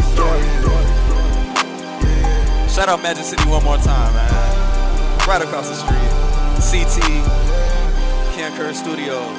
Shout out Magic City one more time, man. Right across the street. CT, Cam Kirk Studios.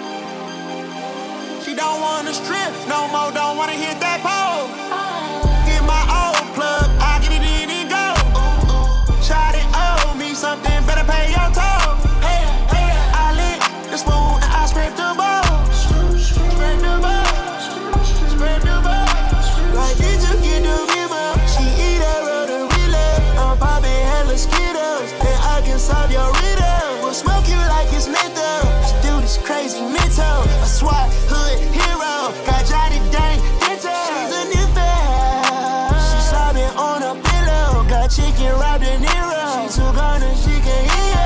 She don't wanna strip no more, don't wanna hit that pole. Get my old plug, I get it in and go. Shot it, owe me something, better pay your toll. I lit the spoon and I scraped the balls. Scrape the balls, scrape the balls. Like did you get the river? She eat that rotary. I'm popping hella Skittles, and I can solve your riddle. We'll smoke you like it's menthol. This dude is crazy mental. A SWAT hood hero. Got Johnny Dang dental. She's a new fan. She sobbing on a pillow. Got chicken wrapped in Nero. She too gone and she can hear.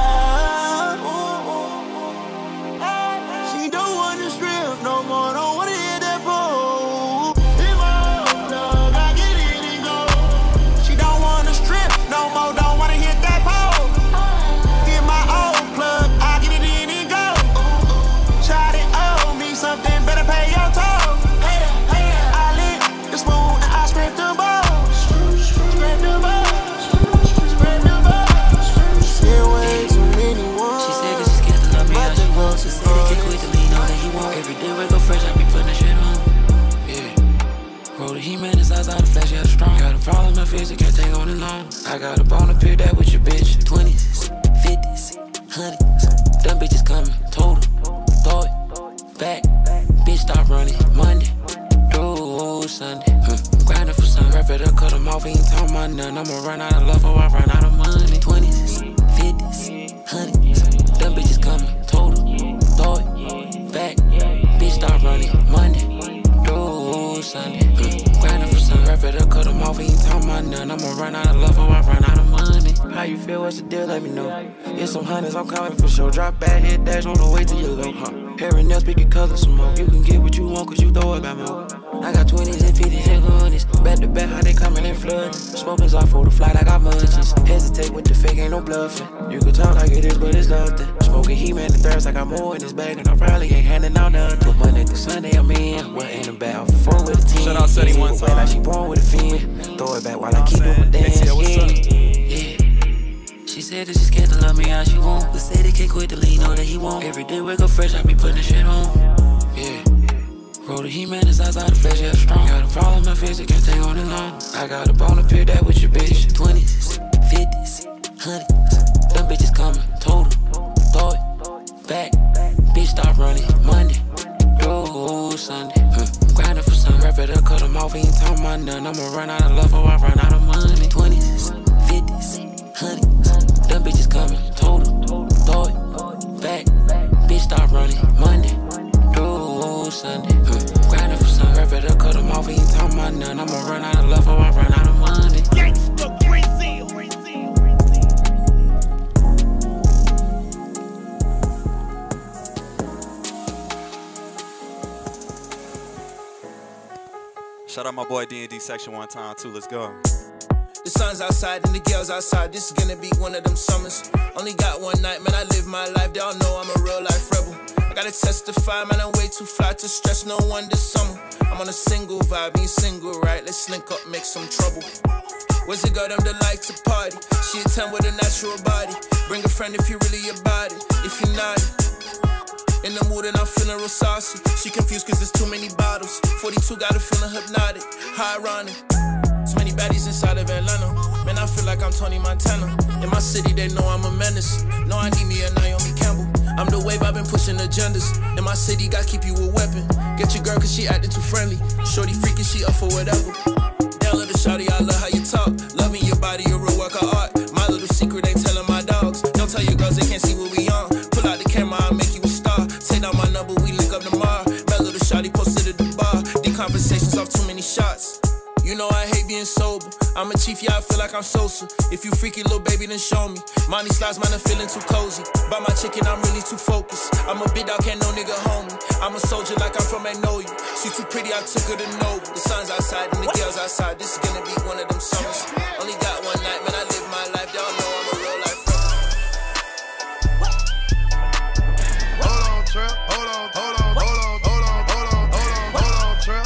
She don't want to strip no more. Don't want to hit that pole. In my own plug, I get it and go. She don't want to strip no more. Don't want to hit that pole. Get my old plug, I get it in and go. Shot it, owe me something, better pay your toll. I lit the spoon and I scrape the balls. Scrape the balls, scrape the balls. Still way too many ones. She said 'cause she's scared to love me, how she wants. She said he can quit to lean on that he won't. Every day wake up fresh, I be putting that shit on. Yeah. Roll the He-Man, his eyes out the flash, yeah, strong. Got a problem, my face, I can't take on it long. I got a bone to pick that with your bitch. 20s, 50s, 100s. Them bitches coming, total, throw it, back. Bitch, stop running, Monday, through Sunday. Grinding for some, wrap it up, cut them off, ain't talking about none. I'ma run out of love or I run out of money. 20s, 50s, 100s. Them bitches coming, total, throw it, back. Bitch, stop running, Monday, through Sunday. Grinding for some, wrap Rap it up, cut them off, he ain't talking about none. I'ma run out of love or I run out of money. How you feel, what's the deal, let me know. Get some hundreds, I'm coming for sure. Drop back, hit dash on the way to your low, huh? Hair and nails, pick your color some more. You can get what you want, cause you throw it by more. I got 20s and 50s and 100s. Back to back, how they coming in flooding. Smoking's off for the flight, I got munchies. Hesitate with the fake, ain't no bluffing. You can talk like it is, but it's nothing. Smoking He-Man and thirst, I got more in this bag, and I probably ain't handing out nothing. But Monday through Sunday, I'm in. What ain't a bad off the 4 with a 10. Shout out Seti one time. Like she born with a fin. Throw it back while I keep doing my dance. Yeah. She said that she's scared to love me how she won't. But said it can't quit to lean on that he won't. Every day wake up fresh, I be putting the shit on. Yeah. Roll the He-Man, his eyes out the flesh, yeah, strong. Got a problem, my face, it can't take on it long. I got a bone to pick that with your bitch. 20s, 50s, 100s. Them bitches coming, total. Throw it back. Bitch, stop running. Monday through Sunday. Grinding for some. Wrap it up, cut them off, he ain't talking about none. I'ma run out of love or I run out of money. 20s, 50s, 100s. Them bitches coming, total. Throw it back. Bitch, stop running. Monday through Sunday. Grinding for some. Wrap it up, cut them off, he ain't talking about none. I'ma run out of love or I run out of money. Gangsta Brazil. Shout out my boy D&D Section 1 time too. Let's go. The sun's outside and the girls outside. This is gonna be one of them summers. Only got one night, man. I live my life. They all know I'm a real life rebel. I gotta testify, man. I'm way too fly to stress no one this summer. I'm on a single vibe, being single, right? Let's link up, make some trouble. Where's the girl them that like to party? She a 10 with a natural body. Bring a friend if you really about it. If you not in the mood and I'm feeling real saucy. She confused cause there's too many bottles. 42 got her feeling hypnotic. How ironic. Too many baddies inside of Atlanta. Man, I feel like I'm Tony Montana. In my city, they know I'm a menace. No, I need me a Naomi Campbell. I'm the wave, I've been pushing agendas. In my city, gotta keep you a weapon. Get your girl cause she acting too friendly. Shorty freaking, she up for whatever. Down little shawty, I love how you talk. Loving your body, a real work of art. My little secret ain't telling my dogs. Don't tell your girls they can't see what we on. Pull out the camera, I'll make you a star. Take down my number, we link up tomorrow. My little shawty posted at the bar. The conversations off too many shots. You know I hate being sober. I'm a chief, yeah, I feel like I'm Sosa. If you freaky, little baby, then show me. Money slides, man, I'm feeling too cozy. By my chicken, I'm really too focused. I'm a big dog, can't no nigga hold me. I'm a soldier like I'm from Magnolia. She too pretty, I took her to Nova. The sun's outside and the girls outside. This is gonna be one of them summers. Only got one night, man, I live my life. They all know I'm a real life rebel. Hold on, Trap. Hold on, hold on, hold on, hold on, hold on, hold on, hold on, Trap.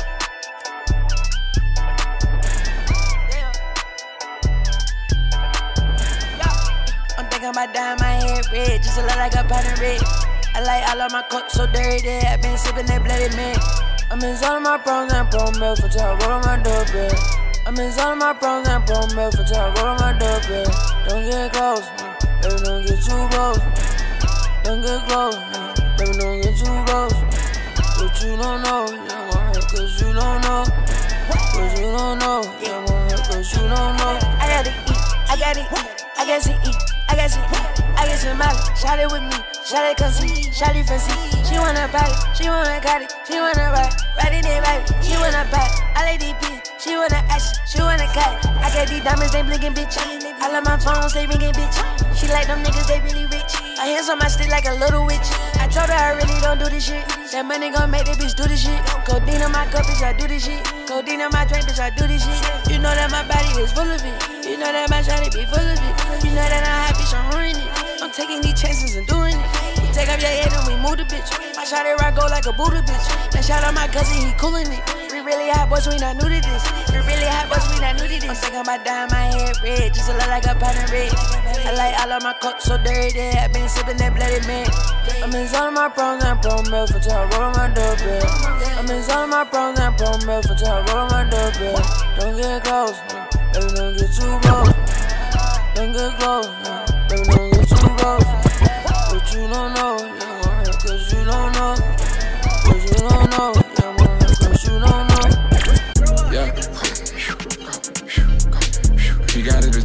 I'm thinking about dyeing my hair red, just to look like a pattern red. I like all of my cups so dirty, I've been sipping that bloody milk. I'm in all of my pros and pro milk for till I roll on my doorbell. I'm in all of my pros and pro milk for till I roll on my doorbell. Don't get close, baby, don't get too close. Don't get close, baby, don't get too close. But you don't know, yeah, I'm gon' hurt cause you don't know. But you don't know, yeah, I'm gon' hurt cause you don't know. I gotta eat, I gotta eat, I gotta eat. I got some eat, I got some money. Shot it with me, shot it come see, shot it fancy. She wanna buy it, she wanna cut it, she wanna ride it in baby. She wanna buy it, I like these bitches. She wanna action, she wanna cut it. I got these diamonds, they blinking, bitch. I love my phones, they ringing, bitch. She like them niggas, they really rich. My hands on my stick like a little witch. I told her I really don't do this shit. That money gon' make that bitch do this shit. Codeine on my cup, bitch, I do this shit. Codeine on my drink, bitch, I do this shit. You know that my body is full of it. You know that my shawty be full of it. You know that I'm happy, so I'm ruining it. I'm taking these chances and doing it. You take off your head and we move the bitch. My shawty rock go like a Buddha bitch. That shout out my cousin, he coolin' it. We really hot boys, we not new to this. We really hot boys, we not new to this. I'm thinking about dyeing my hair red, just to look like a pattern red. I like all of my cups so dirty, I've been sipping that bloody milk. I'm in all of my pros and pro milk for till I roll on my doorbell. I'm in all of my pros and pro milk for till I roll on my doorbell. Don't get close, baby, don't get too close. Don't get close, baby, don't get too close. But you don't know, yeah, I'm gon' hurt cause you don't know. But you don't know, yeah, I'm gon' hurt cause you don't know. Yeah. He got it a tuck and he's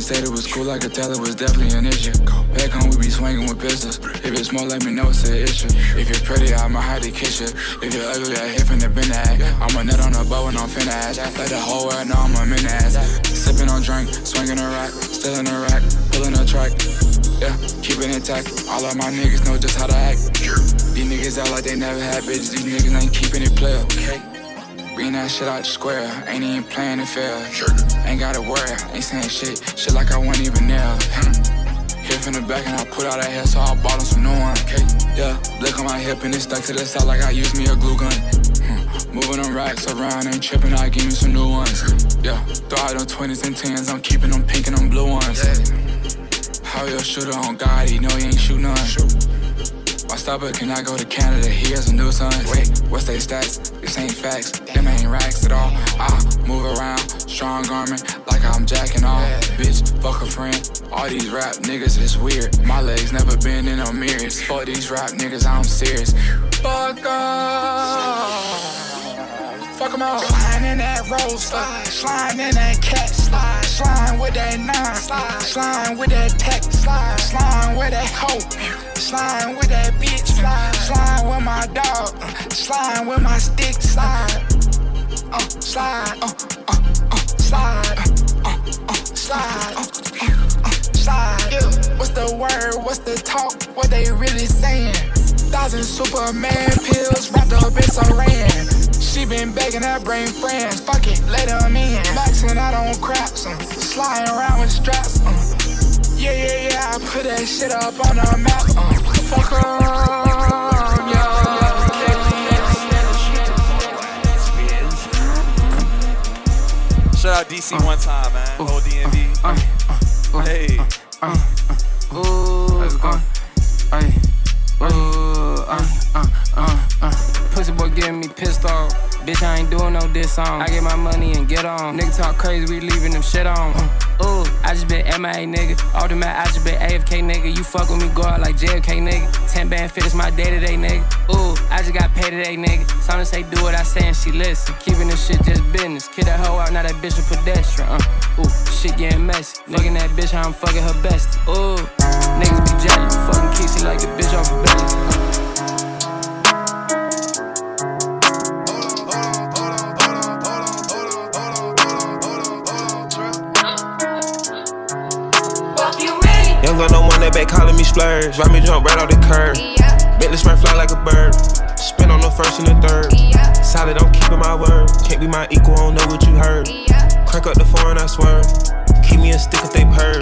said it was cool, I could tell it was definitely an issue. Back home, we be swinging with pistols. If it's small, let me know it's an issue. If you're pretty, I'ma hide to kiss you. If you're ugly, I hit from the bend act. I'm a nut on a bow and I'm finna ass. Let the whole world know I'm a min ass. Sipping on drink, swinging a rack, still in a rack, pulling a track. Yeah, keep it intact. All of my niggas know just how to act. These niggas act like they never had bitches. These niggas ain't keeping it player. Bring that shit out the square. Ain't even playing it fair. Ain't gotta worry. Ain't saying shit like I wasn't even there. Hit from the back and I put out that hair, so I bought him some new one. Yeah, blick on my hip and it stuck to the side like I used me a glue gun. Moving them racks around, ain't tripping, I give me some new ones. Yeah, throw out them 20s and 10s, I'm keeping them pink and them blue ones. How you a shooter on God, he know he ain't shoot none. My stopper, can I go to Canada? He has a new son. Wait, what's they stats? This ain't facts, them ain't racks at all. I move around, strong garment, like I'm jacking off. Bitch, fuck a friend. All these rap niggas is weird. My legs never been in no mirrors. Fuck these rap niggas, I'm serious. Fuck off. Fuck 'em all. Sliding in that roadster, sliding in that cat, sliding with that nine, sliding with that tech, sliding with that hoe, sliding with that bitch, sliding with my dog, sliding with my stick, slide, slide, yeah. What's the word? What's the talk? What they really saying? 1,000 Superman pills wrapped up in saran. She been begging her bring friends, fuck it, let them in. Maxing out on craps, sliding around with straps. Yeah, I put that shit up on the map. Fuck 'em, yeah. Shout out DC one time, man. Whole DMV. Hey. Let's go. Pussy boy getting me pissed off. Bitch, I ain't doing no diss song. I get my money and get on. Nigga talk crazy, we leaving them shit on. I just been MIA, nigga. Ultimate, I just been AFK, nigga. You fuck with me, go out like JFK, nigga. 10 band fit is my day-to-day, nigga. I just got paid today, nigga. Something say do what I say and she listen. Keeping this shit just business. Kid that hoe out, now that bitch a pedestrian. Shit getting messy. Nigga, that bitch, how I'm fucking her bestie. Niggas be jealous. Fucking kissy like the bitch off her belly. Young gun no one that back calling me splurge. Ride me jump right off the curb. Bentley spring fly like a bird. Spin on the first and the third. Solid, I'm keeping my word. Can't be my equal, I don't know what you heard. Crank up the foreign, I swear. Keep me a stick if they purge.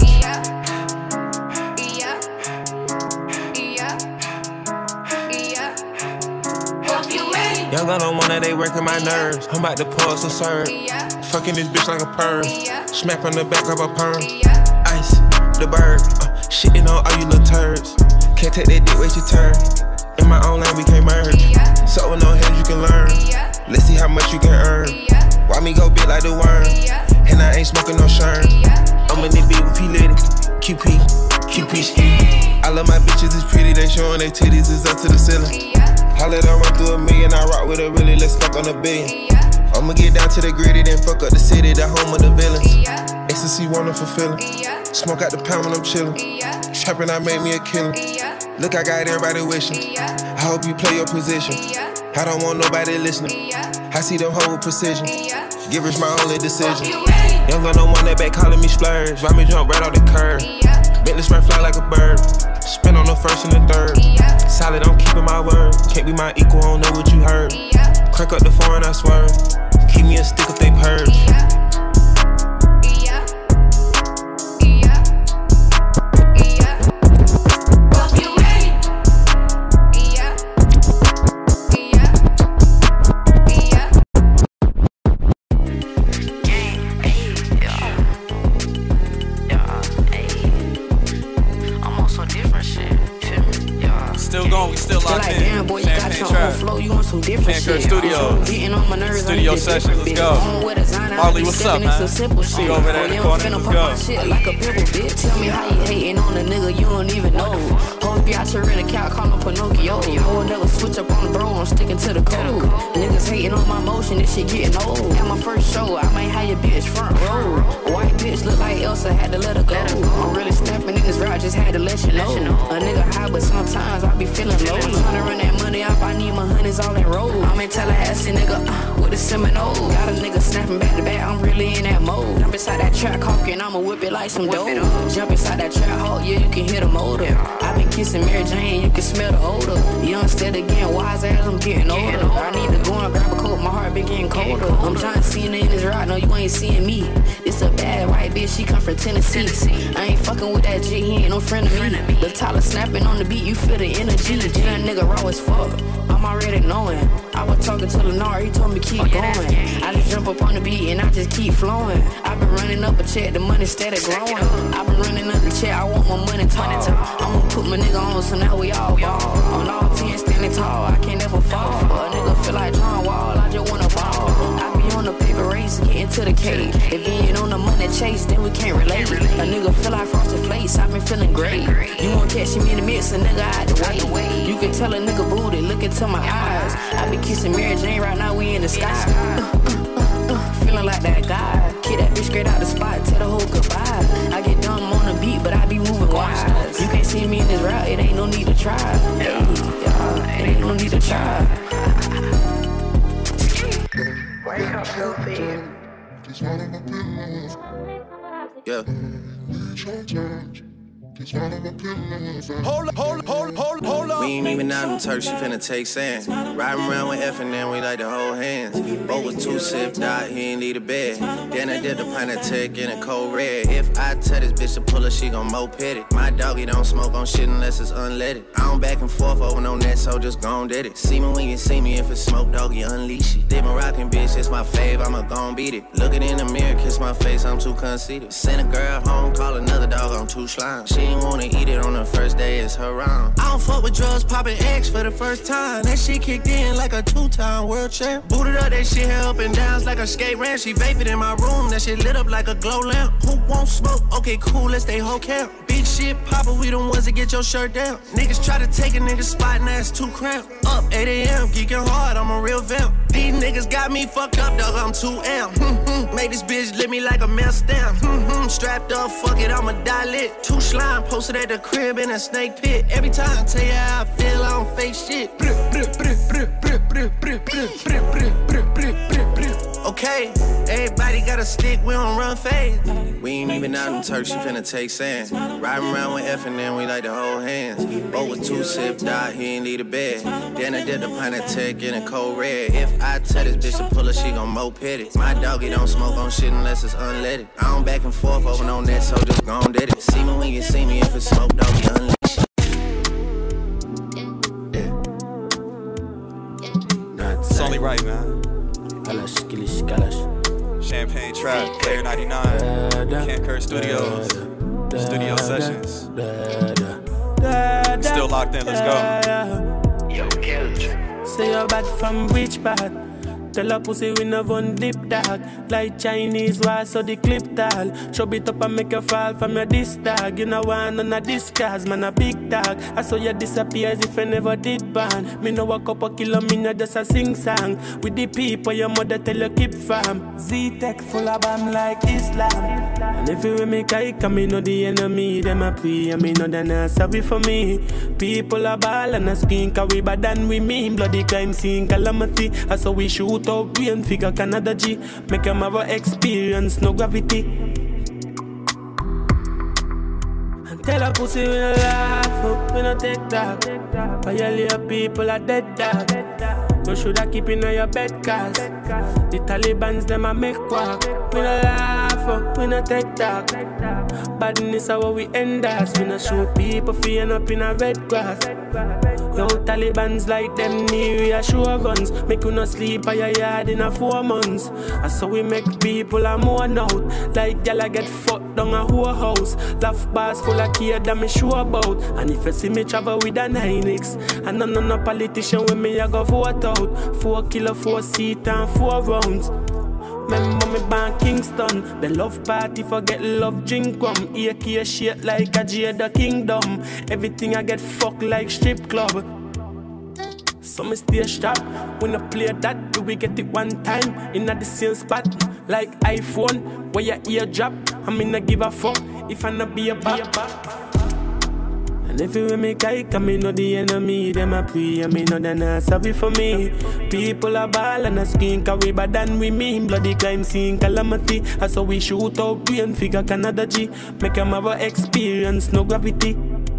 Young gun on one that they working my nerves. I'm about to pull some serve. Fucking this bitch like a perm. Smack from the back, grab a perm. Ice, the bird. Shitting on all you little turds. Can't take that dick, wait your turn. In my own lane, we can't merge. So with no head, you can learn. Let's see how much you can earn. Why me go big like the worm? And I ain't smoking no shern. I'm in the beat with P-Litty. QP ski. I love my bitches, it's pretty. They showing their titties, it's up to the ceiling. I let her run through a million. I rock with her really, let's fuck on a billion. I'ma get down to the gritty, then fuck up the city, the home of the villains. Ecstasy, wonderful feeling. Smoke out the pound when I'm chillin'. Trappin', I made me a killer. Look, I got everybody wishing. I hope you play your position. I don't want nobody listening. I see them hold with precision. Give us my only decision. Young gun no one that back calling me splurge. Ride me jump right off the curb. Bentley spring fly like a bird. Spin on the first and the third. Solid, I'm keeping my word. Can't be my equal, I don't know what you heard. Crank up the foreign, I swear. Keep me a stick if they purge. Still going, we still locked in. Boy, you got your Trap. Flow, you want some different Cam Kirk shit. Studios. Getting on my nerves. Studio session. Let's go. Marley, what's up, man? See you over there in the corner. Let's go. Shit like a pimple, bitch. Tell me how you hating on a nigga you don't even know. Hope you out here in a cow, call him Pinocchio. I will never switch up on the bro, I'm sticking to the code. Niggas hating on my motion, this shit getting old. At my first show, I might have your bitch front row. White bitch look like Elsa, had to let her go. I'm really snapping in this route, just had to let you know. A nigga high, but sometimes I be feeling low. I'm tryna run that money up, I need my honeys all in roll. I'm in Tallahassee, nigga, with a Seminole. Got a nigga snapping back to back, I'm really in that mode. Jump inside that trap hawk and I'ma whip it like some dope. Jump inside that trap hawk, yeah, you can hear the motor. I been kissing Mary Jane, you can smell the odor. Young instead of getting wise as I'm getting older. I need to go and grab a coat, my heart been getting colder. I'm trying to see her in this ride, no, you ain't seeing me. This a bad white bitch, she come from Tennessee. I ain't fucking with that G, he ain't no friend of me. The Tyler snapping on the beat, you feel the energy. That nigga raw as fuck, I'm already knowing. I was talking to Lennar, he told me keep going. I just jump up on the beat and I just keep flowing. I been running up a check, the money steady growing. I been running up the check, I want my money tall. I'ma put my nigga on, so now we all ball. On all 10 standing tall, I can't never fall. A nigga feel like John Wall, I just wanna ball. I be on the paper race, getting to the cake. If he ain't on the money chase, then we can't relate. A nigga feel like Frosted Flakes, I been feeling great. You won't catch me in the mix, a nigga out the way. You can tell a nigga booty, look into my eyes. I be kissing Mary Jane, right now we in the sky. Feeling like that guy. Kick that bitch straight out the spot, tell the whole goodbye. I get dumb on the beat, but I be moving wise. You can't see me in this route, it ain't no need to try. Hey, it ain't no need to try. Wake up, filthy. Yeah. Hold up. We ain't even out in Turk, she finna take sand. Riding around with F and then we like to hold hands. Both was 2 sipped out, he ain't need a bed. Then I did the pint of tech in a cold red. If I tell this bitch to pull her, she gon' moped it. My doggy don't smoke on shit unless it's unleaded. I don't back and forth over no net, so just gon' did it. See me when you see me, if it's smoke, doggy, unleash it. They been rockin', bitch, it's my fave, I'ma gon' beat it. Lookin' in the mirror, kiss my face, I'm too conceited. Send a girl home, call another dog, I'm too slime. She ain't wanna eat it on the first day, it's her round. I don't fuck with drugs, poppin' X for the first time. That shit kicked in like a 2-time world champ. Booted up, that shit hair up and downs like a skate ramp. She vapid in my room, that shit lit up like a glow lamp. Who won't smoke? Okay, cool, let's stay whole camp. Big shit poppin', we the ones that get your shirt down. Niggas try to take a nigga spot and that's too cramped. Up 8 a.m., geeking hard, I'm a real vamp. These niggas got me fucked up, dog, I'm too amp. Made this bitch lit me like a mail stamp. Strapped up, fuck it, I'ma die lit. 2 slime posted at the crib in a snake pit. Every time I tell you how I feel, I don't fake shit. Okay, everybody got a stick, we don't run fade. We ain't even out in Turk, she finna take sand. Riding around with F and then we like to hold hands. Both with 2 sipped out, he ain't need a bed. Then I did the pint of tech in a cold red. If I tell this bitch to pull her, she gon' moped it. My doggy don't smoke on shit unless it's unleaded. I don't back and forth over no net, so just gon' did it. See me when you see me, if it's smoke, doggy, unleash it. It's only right, man. Champagne Trap, Player 99, Cam Kirk Studios, Studio Sessions. Still locked in, let's go. Yo, Kelch. Say you're bad from which part? Tell a pussy we no one lip dog. Like Chinese war, so the clip tall. Chop it up and make you fall from your disc dog. You know one on a disguise, man a big dog. I saw you disappear as if I never did ban. Me know a couple kilo, me know just a sing song. With the people your mother tell you keep farm. Z-Tech full of bam like Islam. And if you make I come, me know the enemy. Them a pray, and me know they're not sorry for me. People are ball and a skin, cause we bad than we mean. Bloody crime scene, calamity. I saw we shoot out brain figure Canada G. Make them have a experience, no gravity. And tell a pussy we no laugh up, we no take talk. Violate people are dead dog. You shoulda keep in your bed cause the Talibans them a make quack. We no laugh up, we no take talk. Badness how we end us. We no shoot people feeling up in a red grass. Yo, Taliban's like them need reassure guns. Make you not sleep at your yard in a 4 months. And so we make people a mourn out. Like y'all get fucked down a whole house. Laugh bars full of kid that me sure about. And if you see me travel with a 9X, and no politician with me, I go vote out. 4 kilo, 4 seat and 4 rounds. Remember me born Kingston. The love party forget love drink rum. AK shit like a Jada Kingdom. Everything I get fucked like strip club. So me stay sharp. When I play that, we get it one time in the same spot. Like iPhone, where your ear drop. I mean I give a fuck if I not be a bop. And if you with me kike, I mean know the enemy. Them a pray, I mean know they not sorry for me. People are ball and a skin, cause we bad than we mean. Bloody crime scene calamity. And so we shoot out brain figure Canada G. Make them have a experience, no gravity.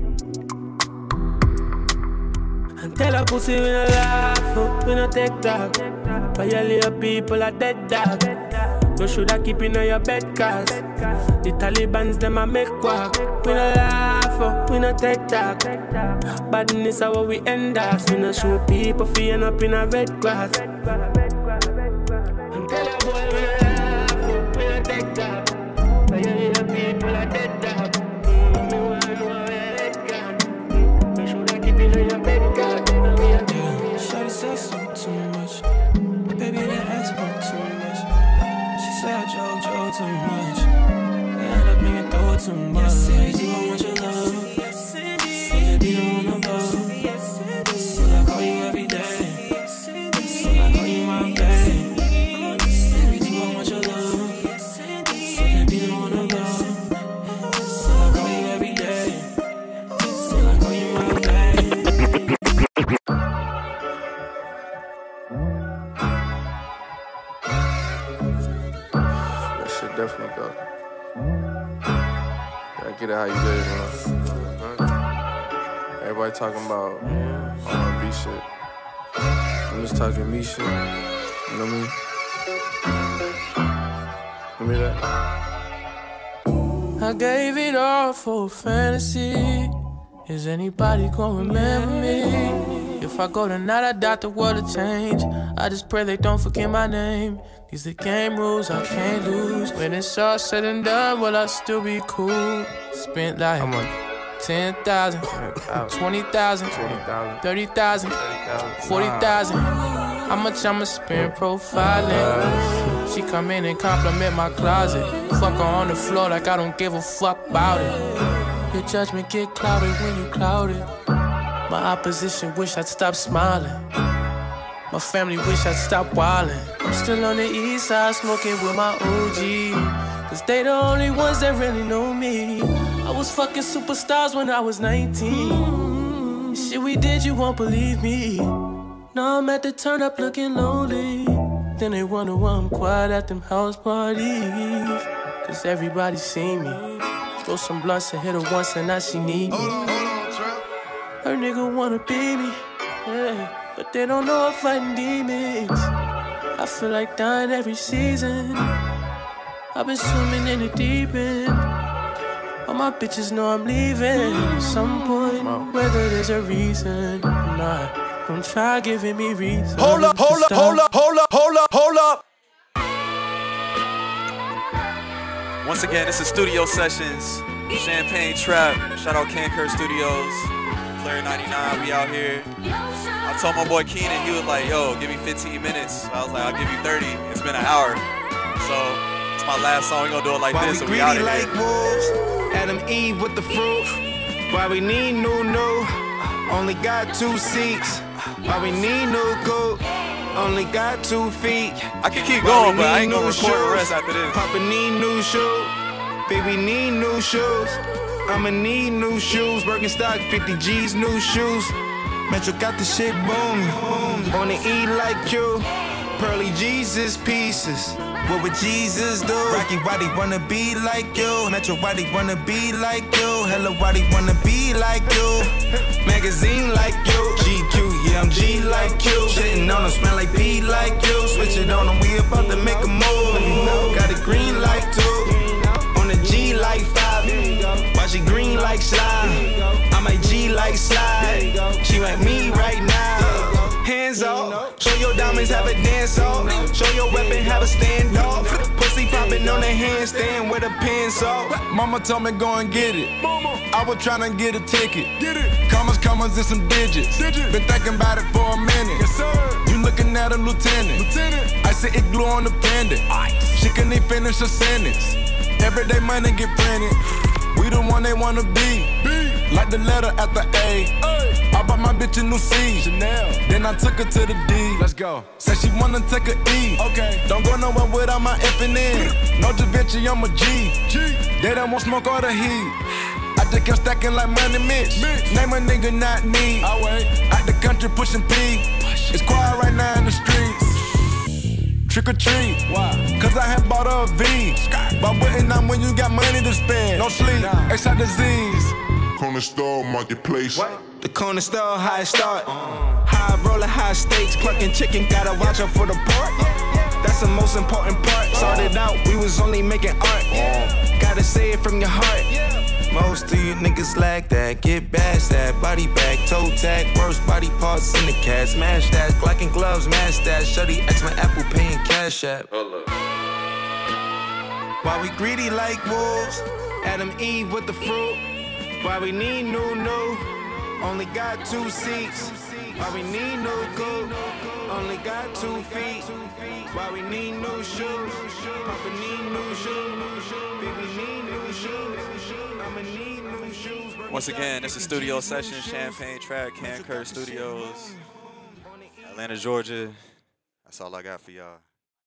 And tell a pussy we no laugh, we no take talk. Violate people are dead dog. You shoulda keep in your bed cause the Taliban's them a make quack. We no laugh, we no take talk. Badness how we end up. We no show people feeling up in a red grass. And tell a boy we no laugh, we no take talk. Violate people are dead dog. Me want know where they gone. You shoulda keep in your bed cause. Shawty says so too much. Baby, that ass broke too much. She said I joke too much. I end up making throw too much. Do I want your love? So baby, don't wanna go. So I call you every day. So I call you my babe. Baby, do I want your love? So baby, don't wanna go. So I call you every day. So I call you my babe. Definitely go. Gotta get it how you live, man. Everybody talking about R&B shit. I'm just talking me shit. You know what I mean? Give me that. I gave it all for a fantasy. Is anybody gonna remember me? If I go tonight, I doubt the world will change. I just pray they don't forget my name. These the game rules, I can't lose. When it's all said and done, will I still be cool? Spent like 10,000, 20,000, 30,000, 40,000. How much I'ma spend profiling? She come in and compliment my closet. Fuck her on the floor like I don't give a fuck about it. Your judgment get clouded when you clouded. My opposition wish I'd stop smiling. My family wish I'd stop wildin'. I'm still on the east side smoking with my OG. Cause they the only ones that really know me. I was fucking superstars when I was 19. Shit we did, you won't believe me. Now I'm at the turn up looking lonely. Then they wonder why I'm quiet at them house parties. Cause everybody see me. Throw some blunts and hit her once and now she need me. Her nigga wanna be me, yeah. But they don't know I'm fighting demons. I feel like dying every season. I've been swimming in the deep end. All my bitches know I'm leaving at some point, whether there's a reason or not. Don't try giving me reasons. Hold up. Once again, this is Studio Sessions, Champagne Trap. Shout out Cam Kirk Studios, Player 99, we out here. I told my boy Keenan, he was like, yo, give me 15 minutes. I was like, I'll give you 30. It's been an hour. So, it's my last song. We're gonna do it like this, so we out of here. Like wolves, Adam Eve with the fruit. Why we need new, only got 2 seats. Why we need new coat, only got 2 feet. I can keep going, but I ain't gonna record the rest after this. Papa need new shoes, baby need new shoes. I'ma need new shoes, Birkenstock 50 G's, new shoes. Metro got the shit booming, wanna eat like you. Pearly Jesus pieces, what would Jesus do? Rocky, why they wanna be like you? Metro, why they wanna be like you? Hello, why they wanna be like you? Magazine like you, GQ, yeah, I'm G like you. Shitting on them, smell like P like you. Switch it on them, we about to make a move. Got it green like 2, on the G like 5. Why she green like slime? I might G like slide. She like me homies have a dance off. Show your weapon, have a standoff. Pussy popping on the handstand with a pencil. Mama told me go and get it. I was tryna get a ticket. Commas, and some digits. Been thinking about it for a minute. Yes, sir. You looking at a lieutenant. I said it glue on the pendant. She couldn't even finish a sentence. Everyday money get printed. We the one they wanna be. Like the letter at the A. I bought my bitch a new C. Chanel. Then I took her to the D. Let's go. Said she wanna take a E. Okay. Don't go nowhere without my F and N. No Da Vinci, I'm a G. They don't want smoke or the heat. I just kept stacking like Money Mitch. Name a nigga not me. I wait. Out the country pushing P. It's quiet right now in the streets. Trick or treat. Why? Cause I had bought a V. But waiting on when you got money to spend. No sleep, extra disease. Corner store, marketplace. What? The corner store, high start. High roller, high stakes. Clucking chicken, gotta watch out for the pork. That's the most important part. Started out, we was only making art. Gotta say it from your heart. Most of you niggas like that. Get bashed that. Body bag, toe tag, worst body parts in the cat. Smash that. Glock and gloves, mash that. Shutty X my Apple Pay and Cash App. Why we greedy like wolves? Adam Eve with the fruit. Why we need new. Only got 2 seats. Why we need new coupe? Only got 2 feet. Why we need new shoes? Papa need new shoes. Baby need new shoes. I'ma need new shoes. Once again, this is Studio Session, Champagne Track, Cam Kirk Studios, Atlanta, Georgia. That's all I got for y'all.